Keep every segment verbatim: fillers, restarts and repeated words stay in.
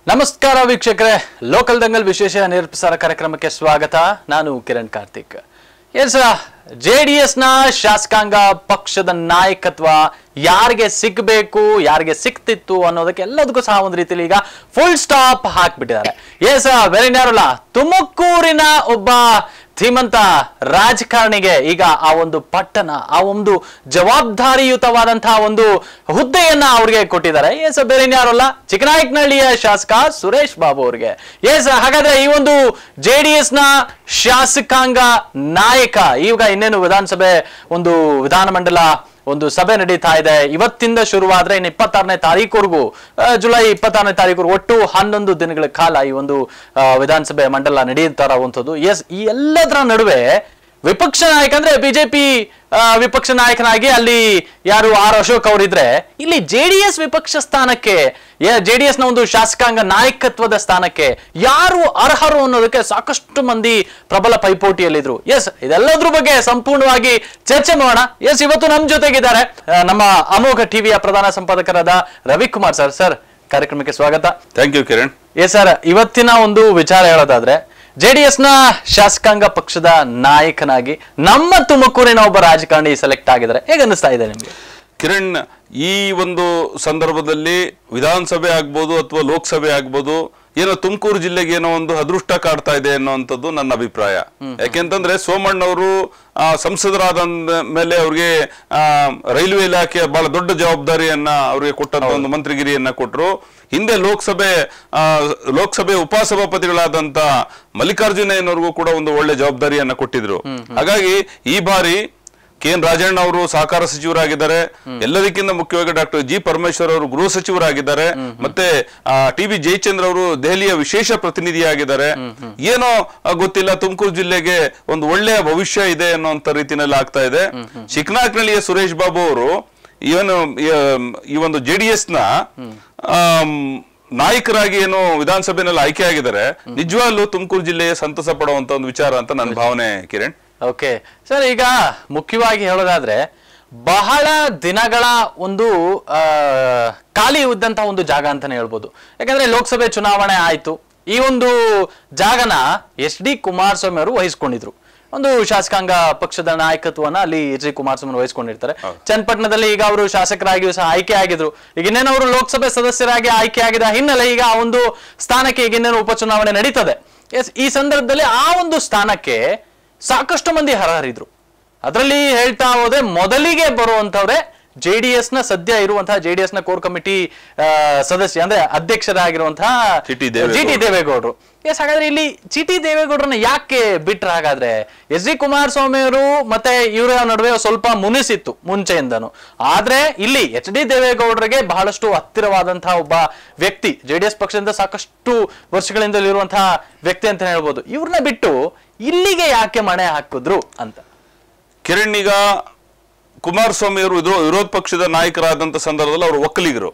ನಮಸ್ಕಾರ ವೀಕ್ಷಕರೇ, ಲೋಕಲ್ ದಂಗಲ್ ವಿಶೇಷ ನೇರಪ್ರಸಾರ ಕಾರ್ಯಕ್ರಮಕ್ಕೆ ಸ್ವಾಗತ. ನಾನು ಕಿರಣ್ ಕಾರ್ತಿಕ್. ಎಸ್, ಜೆಡಿಎಸ್ ನ ಶಾಸಕಾಂಗ ಪಕ್ಷದ ನಾಯಕತ್ವ ಯಾರಿಗೆ ಸಿಗಬೇಕು, ಯಾರಿಗೆ ಸಿಕ್ತಿತ್ತು ಅನ್ನೋದಕ್ಕೆ ಎಲ್ಲದಕ್ಕೂ ಸಹ ಒಂದು ರೀತಿಯಲ್ಲಿ ಈಗ ಫುಲ್ ಸ್ಟಾಪ್ ಹಾಕ್ಬಿಟ್ಟಿದ್ದಾರೆ. ಎಸ್, ಬೇರೆನ್ಯಾರಲ್ಲ, ತುಮಕೂರಿನ ಒಬ್ಬ ಧೀಮಂತ ರಾಜಕಾರಣಿಗೆ ಈಗ ಆ ಒಂದು ಪಟ್ಟಣ, ಆ ಒಂದು ಜವಾಬ್ದಾರಿಯುತವಾದಂತಹ ಒಂದು ಹುದ್ದೆಯನ್ನ ಅವ್ರಿಗೆ ಕೊಟ್ಟಿದ್ದಾರೆ. ಎಸ್, ಬೇರೆನ್ಯಾರಲ್ಲ, ಚಿಕ್ಕನಾಯಕನಹಳ್ಳಿಯ ಶಾಸಕ ಸುರೇಶ್ ಬಾಬು ಅವರಿಗೆ. ಎಸ್, ಹಾಗಾದ್ರೆ ಈ ಒಂದು ಜೆಡಿಎಸ್ ನ ಶಾಸಕಾಂಗ ನಾಯಕ ಈಗ ಇನ್ನೇನು ವಿಧಾನಸಭೆ ಒಂದು ವಿಧಾನಮಂಡಲ ಒಂದು ಸಭೆ ನಡೀತಾ ಇದೆ. ಇವತ್ತಿಂದ ಶುರುವಾದ್ರೆ ಇನ್ನು ಇಪ್ಪತ್ತಾರನೇ ತಾರೀಕುವರೆಗೂ, ಜುಲೈ ಇಪ್ಪತ್ತಾರನೇ ತಾರೀಕು ಒಟ್ಟು ಹನ್ನೊಂದು ದಿನಗಳ ಕಾಲ ಈ ಒಂದು ವಿಧಾನಸಭೆ ಮಂಡಲ ನಡೆಯುತ್ತಾ ಇರುವಂತದ್ದು. ಎಸ್, ಈ ಎಲ್ಲದರ ನಡುವೆ ವಿಪಕ್ಷ ನಾಯಕ ಅಂದ್ರೆ ಬಿಜೆಪಿ ವಿಪಕ್ಷ ನಾಯಕನಾಗಿ ಅಲ್ಲಿ ಯಾರು ಆರ್ ಅಶೋಕ್ ಅವರಿದ್ರೆ, ಇಲ್ಲಿ ಜೆಡಿಎಸ್ ವಿಪಕ್ಷ ಸ್ಥಾನಕ್ಕೆ, ಜೆಡಿಎಸ್ ನ ಒಂದು ಶಾಸಕಾಂಗ ನಾಯಕತ್ವದ ಸ್ಥಾನಕ್ಕೆ ಯಾರು ಅರ್ಹರು ಅನ್ನೋದಕ್ಕೆ ಸಾಕಷ್ಟು ಮಂದಿ ಪ್ರಬಲ ಪೈಪೋಟಿಯಲ್ಲಿದ್ರು. ಎಸ್, ಇದೆಲ್ಲದ್ರ ಬಗ್ಗೆ ಸಂಪೂರ್ಣವಾಗಿ ಚರ್ಚೆ ಮಾಡೋಣ. ಎಸ್, ಇವತ್ತು ನಮ್ಮ ಜೊತೆಗಿದ್ದಾರೆ ನಮ್ಮ ಅಮೋಘ ಟಿವಿಯ ಪ್ರಧಾನ ಸಂಪಾದಕರಾದ ರವಿಕುಮಾರ್ ಸರ್. ಸರ್, ಕಾರ್ಯಕ್ರಮಕ್ಕೆ ಸ್ವಾಗತ. Thank you Kiran. Yes sir, ಇವತ್ತಿನ ಒಂದು ವಿಚಾರ ಹೇಳೋದಾದ್ರೆ, ಜೆಡಿಎಸ್ ನ ಶಾಸಕಾಂಗ ಪಕ್ಷದ ನಾಯಕನಾಗಿ ನಮ್ಮ ತುಮಕೂರಿನ ಒಬ್ಬ ರಾಜಕಾರಣಿ ಸೆಲೆಕ್ಟ್ ಆಗಿದ್ದಾರೆ. ಹೇಗೆ ಅನ್ನಿಸ್ತಾ ಇದೆ ನಿಮ್ಗೆ? ಕಿರಣ್, ಈ ಒಂದು ಸಂದರ್ಭದಲ್ಲಿ ವಿಧಾನಸಭೆ ಆಗ್ಬೋದು ಅಥವಾ ಲೋಕಸಭೆ ಆಗ್ಬೋದು, ಏನೋ ತುಮಕೂರು ಜಿಲ್ಲೆಗೆ ಏನೋ ಒಂದು ಅದೃಷ್ಟ ಕಾಡ್ತಾ ಇದೆ ಅನ್ನೋಂಥದ್ದು ನನ್ನ ಅಭಿಪ್ರಾಯ. ಯಾಕೆಂತಂದ್ರೆ ಸೋಮಣ್ಣವರು ಸಂಸದರಾದ ಮೇಲೆ ಅವ್ರಿಗೆ ಆ ರೈಲ್ವೆ ಇಲಾಖೆ ಬಹಳ ದೊಡ್ಡ ಜವಾಬ್ದಾರಿಯನ್ನ ಅವ್ರಿಗೆ ಕೊಟ್ಟಂತ ಒಂದು ಮಂತ್ರಿಗಿರಿಯನ್ನ ಕೊಟ್ಟರು. ಹಿಂದೆ ಲೋಕಸಭೆ ಆ ಲೋಕಸಭೆ ಉಪಸಭಾಪತಿಗಳಾದಂತ ಮಲ್ಲಿಕಾರ್ಜುನಯ್ಯನವ್ರಿಗೂ ಕೂಡ ಒಂದು ಒಳ್ಳೆ ಜವಾಬ್ದಾರಿಯನ್ನ ಕೊಟ್ಟಿದ್ರು. ಹಾಗಾಗಿ ಈ ಬಾರಿ ಕೆ ಎನ್ ರಾಜಣ್ಣ ಅವರು ಸಹಕಾರ ಸಚಿವರಾಗಿದ್ದಾರೆ. ಎಲ್ಲದಕ್ಕಿಂತ ಮುಖ್ಯವಾಗಿ ಡಾಕ್ಟರ್ ಜಿ ಪರಮೇಶ್ವರ್ ಅವರು ಗೃಹ ಸಚಿವರಾಗಿದ್ದಾರೆ. ಮತ್ತೆ ಟಿ ಬಿ ಜಯಚಂದ್ರ ಅವರು ದೆಹಲಿಯ ವಿಶೇಷ ಪ್ರತಿನಿಧಿಯಾಗಿದ್ದಾರೆ. ಏನೋ ಗೊತ್ತಿಲ್ಲ, ತುಮಕೂರು ಜಿಲ್ಲೆಗೆ ಒಂದು ಒಳ್ಳೆಯ ಭವಿಷ್ಯ ಇದೆ ಅನ್ನೋಂತ ರೀತಿಯಲ್ಲಿ ಆಗ್ತಾ ಇದೆ. ಚಿಕ್ಕನಾಯಕನಹಳ್ಳಿಯ ಸುರೇಶ್ ಬಾಬು ಅವರು ಏನು ಈ ಒಂದು ಜೆಡಿಎಸ್ ನ ನಾಯಕರಾಗಿ ಏನು ವಿಧಾನಸಭೆಯಲ್ಲಿ ಆಯ್ಕೆ ಆಗಿದ್ದಾರೆ, ನಿಜವಾಗ್ಲೂ ತುಮಕೂರು ಜಿಲ್ಲೆಯ ಸಂತಸ ಪಡುವಂತ ಒಂದು ವಿಚಾರ ಅಂತ ನನ್ನ ಭಾವನೆ ಕಿರಣ್. ಓಕೆ ಸರ್, ಈಗ ಮುಖ್ಯವಾಗಿ ಹೇಳೋದಾದ್ರೆ, ಬಹಳ ದಿನಗಳ ಒಂದು ಆ ಖಾಲಿ ಇದ್ದಂತಹ ಒಂದು ಜಾಗ ಅಂತಾನೆ ಹೇಳ್ಬೋದು. ಯಾಕಂದ್ರೆ ಲೋಕಸಭೆ ಚುನಾವಣೆ ಆಯ್ತು, ಈ ಒಂದು ಜಾಗನ ಎಸ್ ಡಿ ಕುಮಾರಸ್ವಾಮಿ ಅವರು ವಹಿಸ್ಕೊಂಡಿದ್ರು. ಒಂದು ಶಾಸಕಾಂಗ ಪಕ್ಷದ ನಾಯಕತ್ವನ ಅಲ್ಲಿ ಎಚ್ ಡಿ ಕುಮಾರಸ್ವಾಮಿ ವಹಿಸ್ಕೊಂಡಿರ್ತಾರೆ. ಚನ್ನಪಟ್ಟಣದಲ್ಲಿ ಈಗ ಅವರು ಶಾಸಕರಾಗಿಯೂ ಸಹ ಆಯ್ಕೆ ಆಗಿದ್ರು. ಈಗ ಇನ್ನೇನು ಅವರು ಲೋಕಸಭೆ ಸದಸ್ಯರಾಗಿ ಆಯ್ಕೆ ಆಗಿದ ಹಿನ್ನೆಲೆ ಈಗ ಆ ಒಂದು ಸ್ಥಾನಕ್ಕೆ ಈಗ ಇನ್ನೇನು ಉಪಚುನಾವಣೆ ನಡೀತದೆ. ಎಸ್, ಈ ಸಂದರ್ಭದಲ್ಲಿ ಆ ಒಂದು ಸ್ಥಾನಕ್ಕೆ ಸಾಕಷ್ಟು ಮಂದಿ ಅರ್ಹರಿದ್ರು. ಅದರಲ್ಲಿ ಹೇಳ್ತಾ ಹೋದ್ರೆ ಮೊದಲಿಗೆ ಬರುವಂತವ್ರೆ ಜೆಡಿಎಸ್ ನ ಸದ್ಯ ಇರುವಂತಹ ಜೆಡಿಎಸ್ ನ ಕೋರ್ ಕಮಿಟಿ ಸದಸ್ಯ ಅಂದ್ರೆ ಅಧ್ಯಕ್ಷರಾಗಿರುವಂತಹ ಜಿ ಟಿ ದೇವೇಗೌಡರು. ಎಸ್, ಹಾಗಾದ್ರೆ ಇಲ್ಲಿ ಜಿ ಟಿ ದೇವೇಗೌಡರನ್ನ ಯಾಕೆ ಬಿಟ್ರ? ಹಾಗಾದ್ರೆ ಎಸ್ ಡಿ ಕುಮಾರಸ್ವಾಮಿ ಅವರು ಮತ್ತೆ ಇವರ ನಡುವೆ ಸ್ವಲ್ಪ ಮುನಿಸಿತ್ತು ಮುಂಚೆಯಿಂದನು. ಆದ್ರೆ ಇಲ್ಲಿ ಎಚ್ ಡಿ ದೇವೇಗೌಡರಿಗೆ ಬಹಳಷ್ಟು ಹತ್ತಿರವಾದಂತಹ ಒಬ್ಬ ವ್ಯಕ್ತಿ, ಜೆಡಿಎಸ್ ಪಕ್ಷದಿಂದ ಸಾಕಷ್ಟು ವರ್ಷಗಳಿಂದ ಇರುವಂತಹ ವ್ಯಕ್ತಿ ಅಂತ ಹೇಳ್ಬೋದು. ಇವ್ರನ್ನ ಬಿಟ್ಟು ಇಲ್ಲಿಗೆ ಯಾಕೆ ಮಣೆ ಹಾಕಿದ್ರು ಅಂತ? ಕಿರಣ್, ಈಗ ಕುಮಾರಸ್ವಾಮಿ ಅವರು ವಿರೋಧ ಪಕ್ಷದ ನಾಯಕರಾದಂತ ಸಂದರ್ಭದಲ್ಲಿ ಅವರು ಒಕ್ಕಲಿಗರು,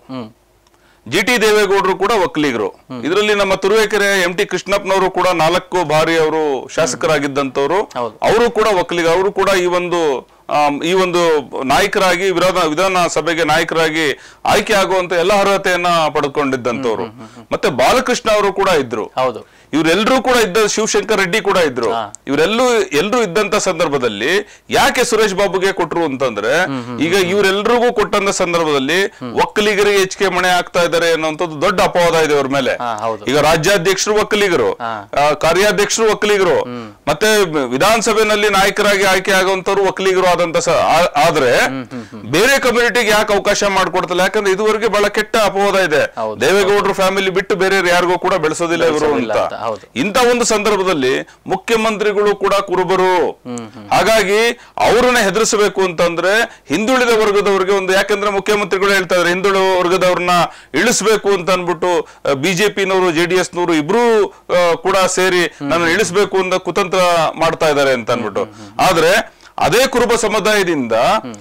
ಜಿ ಟಿ ದೇವೇಗೌಡರು ಕೂಡ ಒಕ್ಕಲಿಗರು. ಇದರಲ್ಲಿ ನಮ್ಮ ತುರುವೇಕೆರೆ ಎಂ ಟಿ ಕೃಷ್ಣಪ್ಪನವರು ಕೂಡ ನಾಲ್ಕು ಬಾರಿ ಅವರು ಶಾಸಕರಾಗಿದ್ದಂತವ್ರು, ಅವರು ಕೂಡ ಒಕ್ಕಲಿಗ. ಅವರು ಕೂಡ ಈ ಒಂದು ಈ ಒಂದು ನಾಯಕರಾಗಿ ವಿರೋಧ ವಿಧಾನಸಭೆಗೆ ನಾಯಕರಾಗಿ ಆಯ್ಕೆ ಆಗುವಂತ ಎಲ್ಲ ಅರ್ಹತೆಯನ್ನ ಪಡೆದುಕೊಂಡಿದ್ದಂತವ್ರು. ಮತ್ತೆ ಬಾಲಕೃಷ್ಣ ಅವರು ಕೂಡ ಇದ್ರು. ಹೌದು, ಇವರೆಲ್ಲರೂ ಕೂಡ ಇದ್ದ, ಶಿವಶಂಕರ್ ರೆಡ್ಡಿ ಕೂಡ ಇದ್ರು. ಇವರೆಲ್ಲೂ ಎಲ್ರೂ ಇದ್ದಂತ ಸಂದರ್ಭದಲ್ಲಿ ಯಾಕೆ ಸುರೇಶ್ ಬಾಬುಗೆ ಕೊಟ್ರು ಅಂತಂದ್ರೆ, ಈಗ ಇವರೆಲ್ರಿಗೂ ಕೊಟ್ಟಂತ ಸಂದರ್ಭದಲ್ಲಿ ಒಕ್ಕಲಿಗರಿಗೆ ಹೆಚ್ಚಿಗೆ ಮಣೆ ಆಗ್ತಾ ಇದ್ದಾರೆ ಅನ್ನೋಂಥದ್ದು ದೊಡ್ಡ ಅಪವಾದ ಇದೆ ಅವ್ರ ಮೇಲೆ. ಈಗ ರಾಜ್ಯಾಧ್ಯಕ್ಷರು ಒಕ್ಕಲಿಗರು, ಕಾರ್ಯಾಧ್ಯಕ್ಷರು ಒಕ್ಕಲಿಗರು, ಮತ್ತೆ ವಿಧಾನಸಭೆಯಲ್ಲಿ ನಾಯಕರಾಗಿ ಆಯ್ಕೆ ಆಗುವಂತವ್ರು ಒಕ್ಕಲಿಗರು ಆದಂತ ಆದ್ರೆ ಬೇರೆ ಕಮ್ಯುನಿಟಿಗೆ ಯಾಕೆ ಅವಕಾಶ ಮಾಡ್ಕೊಡ್ತಲ್ಲ? ಯಾಕಂದ್ರೆ ಇದುವರೆಗೆ ಬಹಳ ಕೆಟ್ಟ ಅಪವಾದ ಇದೆ, ದೇವೇಗೌಡರ ಫ್ಯಾಮಿಲಿ ಬಿಟ್ಟು ಬೇರೆ ಯಾರಿಗೂ ಕೂಡ ಬೆಳೆಸೋದಿಲ್ಲ ಇವರು ಅಂತ. ಇಂತ ಒಂದು ಸಂದರ್ಭದಲ್ಲಿ ಮುಖ್ಯಮಂತ್ರಿಗಳು ಕೂಡ ಕುರುಬರು. ಹಾಗಾಗಿ ಅವರನ್ನ ಹೆದರಿಸಬೇಕು ಅಂತಂದ್ರೆ ಹಿಂದುಳಿದ ವರ್ಗದವರಿಗೆ ಒಂದು, ಯಾಕಂದ್ರೆ ಮುಖ್ಯಮಂತ್ರಿಗಳು ಹೇಳ್ತಾ ಇದ್ದಾರೆ ಹಿಂದುಳಿದ ವರ್ಗದವ್ರನ್ನ ಇಳಿಸ್ಬೇಕು ಅಂತ ಅನ್ಬಿಟ್ಟು ಬಿಜೆಪಿನವರು ಜೆಡಿಎಸ್ ನವರು ಇಬ್ರು ಕೂಡ ಸೇರಿ ನಾನು ಇಳಿಸ್ಬೇಕು ಅಂತ ಕುತಂತ್ರ ಮಾಡ್ತಾ ಇದ್ದಾರೆ ಅಂತ ಅನ್ಬಿಟ್ಟು. ಆದ್ರೆ ಅದೇ ಕುರುಬ ಸಮುದಾಯದಿಂದ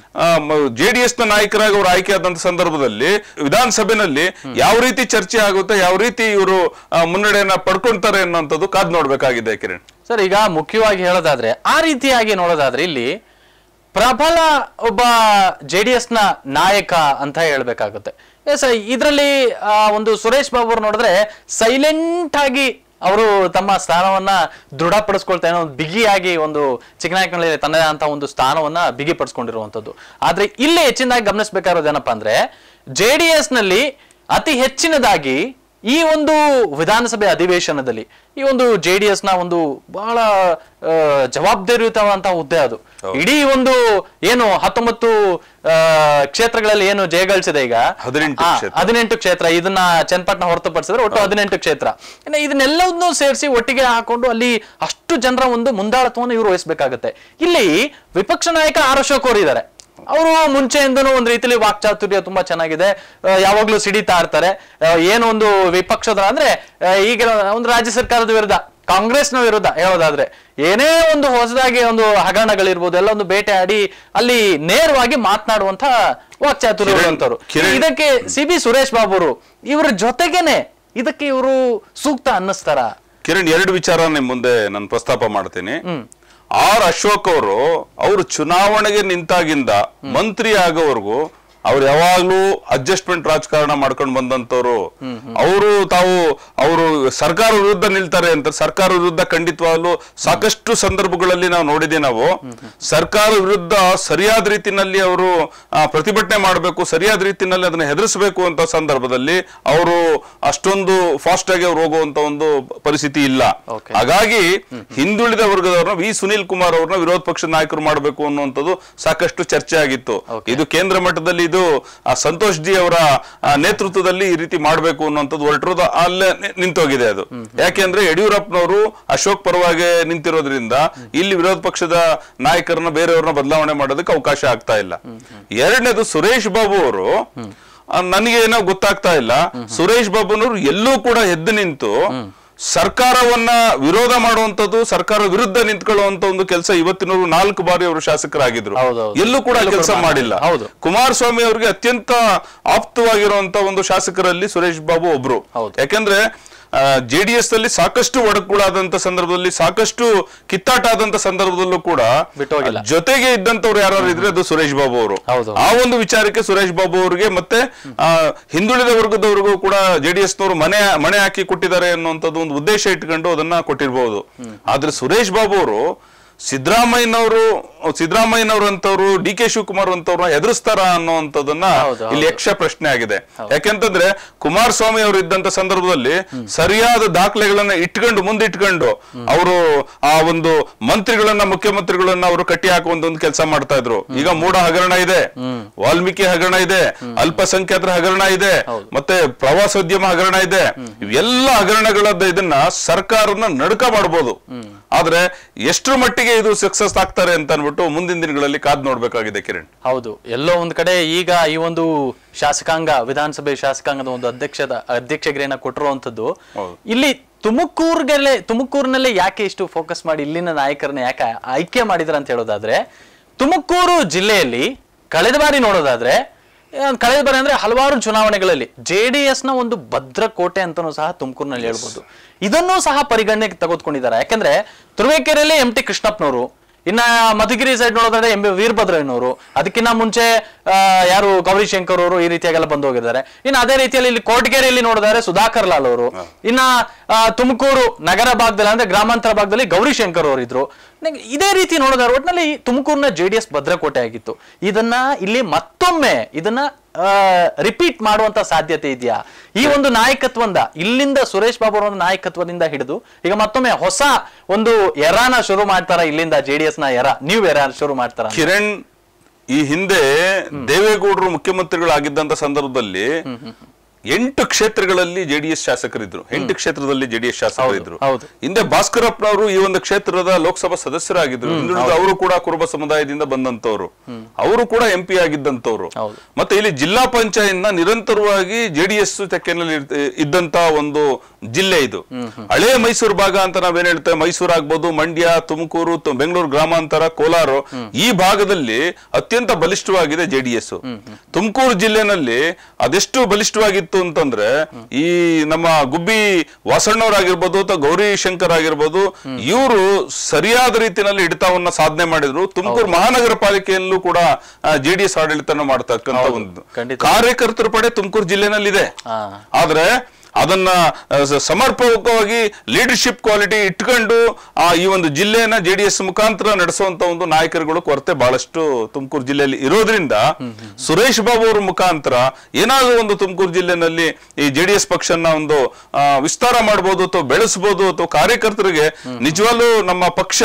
ಜೆಡಿಎಸ್ ನ ನಾಯಕರಾಗಿ ಅವರು ಆಯ್ಕೆ ಆದಂತ ಸಂದರ್ಭದಲ್ಲಿ ವಿಧಾನಸಭೆಯಲ್ಲಿ ಯಾವ ರೀತಿ ಚರ್ಚೆ ಆಗುತ್ತೆ, ಯಾವ ರೀತಿ ಇವರು ಮುನ್ನಡೆಯನ್ನ ಪಡ್ಕೊಂತಾರೆ ಅನ್ನೋಂಥದ್ದು ಕಾದ್ ನೋಡ್ಬೇಕಾಗಿದೆ ಕಿರಣ್. ಸರ್, ಈಗ ಮುಖ್ಯವಾಗಿ ಹೇಳೋದಾದ್ರೆ, ಆ ರೀತಿಯಾಗಿ ನೋಡೋದಾದ್ರೆ ಇಲ್ಲಿ ಪ್ರಬಲ ಒಬ್ಬ ಜೆಡಿಎಸ್ ನ ನಾಯಕ ಅಂತ ಹೇಳ್ಬೇಕಾಗುತ್ತೆ. ಎಸ್ ಇದರಲ್ಲಿ ಒಂದು ಸುರೇಶ್ ಬಾಬು ಅವ್ರು ನೋಡಿದ್ರೆ ಸೈಲೆಂಟ್ ಆಗಿ ಅವರು ತಮ್ಮ ಸ್ಥಾನವನ್ನ ದೃಢಪಡಿಸ್ಕೊಳ್ತಾ ಏನೋ ಒಂದು ಬಿಗಿಯಾಗಿ ಒಂದು ಚಿಕ್ಕನಾಯಕನಲ್ಲಿ ತನ್ನದೇ ಅಂತ ಒಂದು ಸ್ಥಾನವನ್ನ ಬಿಗಿಪಡಿಸ್ಕೊಂಡಿರುವಂತದ್ದು. ಆದ್ರೆ ಇಲ್ಲಿ ಹೆಚ್ಚಿನದಾಗಿ ಗಮನಿಸಬೇಕಾಗಿರೋದು ಏನಪ್ಪಾ ಅಂದ್ರೆ ಜೆ ಡಿ ಎಸ್ ನಲ್ಲಿ ಅತಿ ಹೆಚ್ಚಿನದಾಗಿ ಈ ಒಂದು ವಿಧಾನಸಭೆ ಅಧಿವೇಶನದಲ್ಲಿ ಈ ಒಂದು ಜೆ ಡಿ ಎಸ್ ನ ಒಂದು ಬಹಳ ಜವಾಬ್ದಾರಿಯುತವಂತಹ ಹುದ್ದೆ ಅದು. ಇಡೀ ಒಂದು ಏನು ಹತ್ತೊಂಬತ್ತು ಕ್ಷೇತ್ರಗಳಲ್ಲಿ ಏನು ಜಯಗಳಿಸಿದೆ ಈಗ ಹದಿನೆಂಟು ಕ್ಷೇತ್ರ, ಇದನ್ನ ಚನ್ನಪಟ್ಟಣ ಹೊರತುಪಡಿಸಿದ್ರೆ ಒಟ್ಟು ಹದಿನೆಂಟು ಕ್ಷೇತ್ರ, ಇದನ್ನೆಲ್ಲವನ್ನೂ ಸೇರಿಸಿ ಒಟ್ಟಿಗೆ ಹಾಕೊಂಡು ಅಲ್ಲಿ ಅಷ್ಟು ಜನರ ಒಂದು ಮುಂದಾಳತ್ವವನ್ನು ಇವರು ವಹಿಸಬೇಕಾಗತ್ತೆ. ಇಲ್ಲಿ ವಿಪಕ್ಷ ನಾಯಕ ಆರ್ ಅಶೋಕ್ ಅವರು ಇದ್ದಾರೆ. ಅವರು ಮುಂಚೆಯಿಂದನೂ ಒಂದ್ ರೀತಿಲಿ ವಾಕ್ಚಾತುರ್ಯ ತುಂಬಾ ಚೆನ್ನಾಗಿದೆ, ಯಾವಾಗ್ಲೂ ಸಿಡಿತಾ ಇರ್ತಾರೆ. ಏನೋ ಒಂದು ವಿಪಕ್ಷದ ಅಂದ್ರೆ ಈಗ ಒಂದು ರಾಜ್ಯ ಸರ್ಕಾರದ ವಿರುದ್ಧ, ಕಾಂಗ್ರೆಸ್ನ ವಿರುದ್ಧ ಹೇಳೋದಾದ್ರೆ ಏನೇ ಒಂದು ಹೊಸದಾಗಿ ಒಂದು ಹಗರಣಗಳಿರ್ಬೋದು ಎಲ್ಲ ಒಂದು ಬೇಟೆ ಆಡಿ ಅಲ್ಲಿ ನೇರವಾಗಿ ಮಾತನಾಡುವಂತ ವಾಕ್ಚಾತುರ್ಯ ಇರುವಂತವ್ರು. ಇದಕ್ಕೆ ಸಿ ಬಿ ಸುರೇಶ್ ಬಾಬು ಅವರು ಇವ್ರ ಜೊತೆಗೇನೆ ಇದಕ್ಕೆ ಇವರು ಸೂಕ್ತ ಅನ್ನಿಸ್ತಾರ? ಕಿರಣ್, ಎರಡು ವಿಚಾರ ನಿಮ್ ಮುಂದೆ ನಾನು ಪ್ರಸ್ತಾಪ ಮಾಡ್ತೀನಿ. ಆರ್ ಅಶೋಕ್ ಅವರು ಅವರು ಚುನಾವಣೆಗೆ ನಿಂತಾಗಿಂದ ಮಂತ್ರಿ ಆಗೋವರೆಗೂ ಅವ್ರು ಯಾವಾಗ್ಲೂ ಅಡ್ಜಸ್ಟ್ಮೆಂಟ್ ರಾಜಕಾರಣ ಮಾಡ್ಕೊಂಡು ಬಂದಂತವ್ರು. ಅವರು ತಾವು ಅವರು ಸರ್ಕಾರ ವಿರುದ್ಧ ನಿಲ್ತಾರೆ ಅಂತ, ಸರ್ಕಾರ ವಿರುದ್ಧ ಖಂಡಿತವಾಗ್ಲೂ ಸಾಕಷ್ಟು ಸಂದರ್ಭಗಳಲ್ಲಿ ನಾವು ನೋಡಿದ್ವಿ. ನಾವು ಸರ್ಕಾರ ವಿರುದ್ಧ ಸರಿಯಾದ ರೀತಿನಲ್ಲಿ ಅವರು ಪ್ರತಿಭಟನೆ ಮಾಡಬೇಕು, ಸರಿಯಾದ ರೀತಿನಲ್ಲಿ ಅದನ್ನ ಹೆದರಿಸಬೇಕು ಅಂತ ಸಂದರ್ಭದಲ್ಲಿ ಅವರು ಅಷ್ಟೊಂದು ಫಾಸ್ಟ್ ಆಗಿ ಅವ್ರು ಹೋಗುವಂತ ಒಂದು ಪರಿಸ್ಥಿತಿ ಇಲ್ಲ. ಹಾಗಾಗಿ ಹಿಂದುಳಿದ ವರ್ಗದವ್ರನ್ನ ವಿ ಸುನೀಲ್ ಕುಮಾರ್ ಅವ್ರನ್ನ ವಿರೋಧ ಪಕ್ಷದ ನಾಯಕರು ಮಾಡಬೇಕು ಅನ್ನುವಂಥದ್ದು ಸಾಕಷ್ಟು ಚರ್ಚೆ ಆಗಿತ್ತು. ಇದು ಕೇಂದ್ರ ಮಟ್ಟದಲ್ಲಿ ಇದು ಸಂತೋಷ್ ಜಿ ಅವರ ನೇತೃತ್ವದಲ್ಲಿ ಈ ರೀತಿ ಮಾಡಬೇಕು ಅನ್ನುವಂಥದ್ದು ಹೊರಟಿರೋದು ಅಲ್ಲೇ ನಿಂತೋಗಿದೆ. ಅದು ಯಾಕೆಂದ್ರೆ ಯಡಿಯೂರಪ್ಪನವರು ಅಶೋಕ್ ಪರವಾಗಿ ನಿಂತಿರೋದ್ರಿಂದ ಇಲ್ಲಿ ವಿರೋಧ ಪಕ್ಷದ ನಾಯಕರನ್ನ ಬೇರೆಯವ್ರನ್ನ ಬದಲಾವಣೆ ಮಾಡೋದಕ್ಕೆ ಅವಕಾಶ ಆಗ್ತಾ ಇಲ್ಲ. ಎರಡನೇದು ಸುರೇಶ್ ಬಾಬು ಅವರು, ನನಗೆ ಏನೋ ಗೊತ್ತಾಗ್ತಾ ಇಲ್ಲ, ಸುರೇಶ್ ಬಾಬುನವರು ಎಲ್ಲೂ ಕೂಡ ಎದ್ದು ನಿಂತು ಸರ್ಕಾರವನ್ನ ವಿರೋಧ ಮಾಡುವಂತದ್ದು, ಸರ್ಕಾರ ವಿರುದ್ಧ ನಿಂತ್ಕೊಳ್ಳುವಂತ ಒಂದು ಕೆಲಸ ಇವತ್ತಿನವರು ನಾಲ್ಕು ಬಾರಿ ಅವರು ಶಾಸಕರಾಗಿದ್ರು, ಎಲ್ಲೂ ಕೂಡ ಕೆಲಸ ಮಾಡಿಲ್ಲ. ಕುಮಾರಸ್ವಾಮಿ ಅವರಿಗೆ ಅತ್ಯಂತ ಆಪ್ತವಾಗಿರುವಂತ ಒಂದು ಶಾಸಕರಲ್ಲಿ ಸುರೇಶ್ ಬಾಬು ಒಬ್ರು. ಯಾಕೆಂದ್ರೆ ಜೆಡಿಎಸ್ ನಲ್ಲಿ ಸಾಕಷ್ಟು ಒಡಕುಗಳಾದಂತ ಸಂದರ್ಭದಲ್ಲಿ, ಸಾಕಷ್ಟು ಕಿತ್ತಾಟ ಆದಂತ ಸಂದರ್ಭದಲ್ಲೂ ಕೂಡ ಜೊತೆಗೆ ಇದ್ದಂತವ್ರು ಯಾರು ಇದ್ರೆ ಅದು ಸುರೇಶ್ ಬಾಬು ಅವರು. ಆ ಒಂದು ವಿಚಾರಕ್ಕೆ ಸುರೇಶ್ ಬಾಬು ಅವರಿಗೆ ಮತ್ತೆ ಹಿಂದುಳಿದ ವರ್ಗದವರಿಗೂ ಕೂಡ ಜೆಡಿಎಸ್ ನವರು ಮನೆ ಮನೆ ಹಾಕಿ ಕೊಟ್ಟಿದ್ದಾರೆ ಅನ್ನುವಂಥದ್ದು ಒಂದು ಉದ್ದೇಶ ಇಟ್ಕೊಂಡು ಅದನ್ನ ಕೊಟ್ಟಿರ್ಬಹುದು. ಆದ್ರೆ ಸುರೇಶ್ ಬಾಬು ಅವರು ಸಿದ್ದರಾಮಯ್ಯನವರು ಸಿದ್ದರಾಮಯ್ಯನವರು ಅಂತವ್ರು ಡಿ ಕೆ ಶಿವಕುಮಾರ್ ಅಂತವ್ರನ್ನ ಎದುರಿಸ್ತಾರ ಅನ್ನೋಂಥದ್ದನ್ನ ಇಲ್ಲಿ ಯಕ್ಷ ಪ್ರಶ್ನೆ ಆಗಿದೆ. ಯಾಕೆಂತಂದ್ರೆ ಕುಮಾರಸ್ವಾಮಿ ಅವರು ಇದ್ದಂತ ಸಂದರ್ಭದಲ್ಲಿ ಸರಿಯಾದ ದಾಖಲೆಗಳನ್ನ ಇಟ್ಕೊಂಡು ಮುಂದಿಟ್ಕೊಂಡು ಅವರು ಆ ಒಂದು ಮಂತ್ರಿಗಳನ್ನ ಮುಖ್ಯಮಂತ್ರಿಗಳನ್ನ ಅವರು ಕಟ್ಟಿ ಹಾಕುವಂತ ಒಂದು ಕೆಲಸ ಮಾಡ್ತಾ ಇದ್ರು. ಈಗ ಮೂಢ ಹಗರಣ ಇದೆ, ವಾಲ್ಮೀಕಿ ಹಗರಣ ಇದೆ, ಅಲ್ಪಸಂಖ್ಯಾತರ ಹಗರಣ ಇದೆ, ಮತ್ತೆ ಪ್ರವಾಸೋದ್ಯಮ ಹಗರಣ ಇದೆ. ಇವೆಲ್ಲ ಹಗರಣಗಳದ್ದು ಇದನ್ನ ಸರ್ಕಾರನ ನಡುಕ ಮಾಡಬಹುದು. ಆದ್ರೆ ಎಷ್ಟರ ಮಟ್ಟಿಗೆ ಇದು ಸಕ್ಸಸ್ ಆಗ್ತಾರೆ ಅಂತ ಅನ್ಬಿಟ್ಟು ಮುಂದಿನ ದಿನಗಳಲ್ಲಿ ಕಾದ್ ನೋಡ್ಬೇಕಾಗಿದೆ ಕಿರಣ್. ಹೌದು, ಎಲ್ಲೋ ಒಂದ್ ಕಡೆ ಈಗ ಈ ಒಂದು ಶಾಸಕಾಂಗ ವಿಧಾನಸಭೆ ಶಾಸಕಾಂಗದ ಒಂದು ಅಧ್ಯಕ್ಷದ ಅಧ್ಯಕ್ಷಗಿರಿಯನ್ನ ಕೊಟ್ಟಿರುವಂತದ್ದು ಇಲ್ಲಿ ತುಮಕೂರ್ಗೆಲ್ಲೇ ತುಮಕೂರಿನಲ್ಲೇ ಯಾಕೆ ಇಷ್ಟು ಫೋಕಸ್ ಮಾಡಿ ಇಲ್ಲಿನ ನಾಯಕರನ್ನ ಯಾಕೆ ಆಯ್ಕೆ ಮಾಡಿದ್ರ ಅಂತ ಹೇಳೋದಾದ್ರೆ, ತುಮಕೂರು ಜಿಲ್ಲೆಯಲ್ಲಿ ಕಳೆದ ಬಾರಿ ನೋಡೋದಾದ್ರೆ ಕಳೆದ ಬಾರಿ ಅಂದ್ರೆ ಹಲವಾರು ಚುನಾವಣೆಗಳಲ್ಲಿ ಜೆ ಡಿ ಎಸ್ ನ ಒಂದು ಭದ್ರ ಕೋಟೆ ಅಂತಾನೂ ಸಹ ತುಮಕೂರಿನಲ್ಲಿ ಹೇಳ್ಬೋದು. ಇದನ್ನೂ ಸಹ ಪರಿಗಣನೆಗೆ ತೆಗೆದುಕೊಂಡಿದ್ದಾರೆ. ಯಾಕಂದ್ರೆ ತುರುವೇಕೆರೆಯಲ್ಲಿ ಎಂ ಟಿ ಕೃಷ್ಣಪ್ಪನವರು, ಇನ್ನ ಮಧುಗಿರಿ ಸೈಡ್ ನೋಡೋದಾದ್ರೆ ಎಂ ಬಿ ವೀರಭದ್ರಯ್ಯನವರು, ಅದಕ್ಕಿಂತ ಮುಂಚೆ ಯಾರು ಗೌರಿಶಂಕರ್ ಅವರು ಈ ರೀತಿಯಾಗೆಲ್ಲ ಬಂದು ಹೋಗಿದ್ದಾರೆ. ಇನ್ನು ಅದೇ ರೀತಿಯಲ್ಲಿ ಇಲ್ಲಿ ಕೋಟಗೆರೆಯಲ್ಲಿ ನೋಡಿದ್ರೆ ಸುಧಾಕರ್ ಲಾಲ್ ಅವರು, ಇನ್ನ ತುಮಕೂರು ನಗರ ಭಾಗದಲ್ಲಿ ಅಂದ್ರೆ ಗ್ರಾಮಾಂತರ ಭಾಗದಲ್ಲಿ ಗೌರಿಶಂಕರ್ ಅವರು ಇದ್ರು. ಇದೇ ರೀತಿ ನೋಡಿದ್ರೆ ಒಟ್ಟಿನಲ್ಲಿ ತುಮಕೂರಿನ ಜೆ ಡಿ ಎಸ್ ಭದ್ರಕೋಟೆ ಆಗಿತ್ತು. ಇದನ್ನ ಇಲ್ಲಿ ಮತ್ತೊಮ್ಮೆ ಇದನ್ನ ರಿಪೀಟ್ ಮಾಡುವಂತ ಸಾಧ್ಯತೆ ಇದೆಯಾ? ಈ ಒಂದು ನಾಯಕತ್ವದಿಂದ ಇಲ್ಲಿಂದ ಸುರೇಶ್ ಬಾಬು ಅವರ ನಾಯಕತ್ವದಿಂದ ಹಿಡಿದು ಈಗ ಮತ್ತೊಮ್ಮೆ ಹೊಸ ಒಂದು ಎರಾನ ಶುರು ಮಾಡ್ತಾರ, ಇಲ್ಲಿಂದ ಜೆ ಡಿ ಎಸ್ ನ ಎರ ನ್ಯೂ ಎರಾ ಶುರು ಮಾಡ್ತಾರ? ಕಿರಣ್, ಈ ಹಿಂದೆ ದೇವೇಗೌಡರು ಮುಖ್ಯಮಂತ್ರಿಗಳಾಗಿದ್ದಂತ ಸಂದರ್ಭದಲ್ಲಿ ಎಂಟು ಕ್ಷೇತ್ರಗಳಲ್ಲಿ ಜೆಡಿಎಸ್ ಶಾಸಕರಿದ್ರು. ಎಂಟು ಕ್ಷೇತ್ರದಲ್ಲಿ ಜೆಡಿಎಸ್ ಶಾಸಕರಿದ್ರು. ಹಿಂದೆ ಭಾಸ್ಕರಪ್ಪನವರು ಈ ಒಂದು ಕ್ಷೇತ್ರದ ಲೋಕಸಭಾ ಸದಸ್ಯರಾಗಿದ್ರು. ಹಿಂದುಳಿದ ಅವರು ಕೂಡ ಕುರುಬ ಸಮುದಾಯದಿಂದ ಬಂದಂತವ್ರು, ಅವರು ಕೂಡ ಎಂ ಪಿ ಆಗಿದ್ದಂತವ್ರು. ಮತ್ತೆ ಇಲ್ಲಿ ಜಿಲ್ಲಾ ಪಂಚಾಯತ್ ನ ನಿರಂತರವಾಗಿ ಜೆಡಿಎಸ್ ತೆಕ್ಕೆನಲ್ಲಿ ಇದ್ದಂತ ಒಂದು ಜಿಲ್ಲೆ ಇದು. ಹಳೆ ಮೈಸೂರು ಭಾಗ ಅಂತ ನಾವೇನ್ ಹೇಳ್ತೇವೆ, ಮೈಸೂರು ಆಗ್ಬೋದು, ಮಂಡ್ಯ, ತುಮಕೂರು, ಬೆಂಗಳೂರು ಗ್ರಾಮಾಂತರ, ಕೋಲಾರ, ಈ ಭಾಗದಲ್ಲಿ ಅತ್ಯಂತ ಬಲಿಷ್ಠವಾಗಿದೆ ಜೆಡಿಎಸ್. ತುಮಕೂರು ಜಿಲ್ಲೆನಲ್ಲಿ ಅದೆಷ್ಟು ಬಲಿಷ್ಠವಾಗಿತ್ತು ಏನಾಗಿತ್ತು ಅಂತಂದ್ರೆ ಈ ನಮ್ಮ ಗುಬ್ಬಿ ವಾಸಣ್ಣವರಾಗಿರ್ಬೋದು ಅಥವಾ ಗೌರಿ ಶಂಕರ್ ಆಗಿರ್ಬೋದು ಇವರು ಸರಿಯಾದ ರೀತಿಯಲ್ಲಿ ಹಿಡಿತವನ್ನ ಸಾಧನೆ ಮಾಡಿದ್ರು. ತುಮಕೂರು ಮಹಾನಗರ ಪಾಲಿಕೆಯಲ್ಲೂ ಕೂಡ ಜೆಡಿಎಸ್ ಆಡಳಿತನ ಮಾಡ್ತಕ್ಕಂತ ಒಂದು ಕಾರ್ಯಕರ್ತರ ಪಡೆ ತುಮಕೂರು ಜಿಲ್ಲೆನಲ್ಲಿದೆ. ಆದ್ರೆ ಅದನ್ನ ಸಮರ್ಪಕವಾಗಿ ಲೀಡರ್ಶಿಪ್ ಕ್ವಾಲಿಟಿ ಇಟ್ಕೊಂಡು ಆ ಈ ಒಂದು ಜಿಲ್ಲೆಯನ್ನ ಜೆಡಿಎಸ್ ಮುಖಾಂತರ ನಡೆಸುವಂತ ಒಂದು ನಾಯಕರುಗಳು ಕೊರತೆ ಬಹಳಷ್ಟು ತುಮಕೂರು ಜಿಲ್ಲೆಯಲ್ಲಿ ಇರೋದ್ರಿಂದ ಸುರೇಶ್ ಬಾಬು ಅವರ ಮುಖಾಂತರ ಏನಾದರೂ ಒಂದು ತುಮಕೂರು ಜಿಲ್ಲೆನಲ್ಲಿ ಈ ಜೆಡಿಎಸ್ ಪಕ್ಷನ ಒಂದು ವಿಸ್ತಾರ ಮಾಡಬಹುದು ಅಥವಾ ಬೆಳೆಸಬಹುದು ಅಥವಾ ಕಾರ್ಯಕರ್ತರಿಗೆ ನಿಜವಾಗ್ಲೂ ನಮ್ಮ ಪಕ್ಷ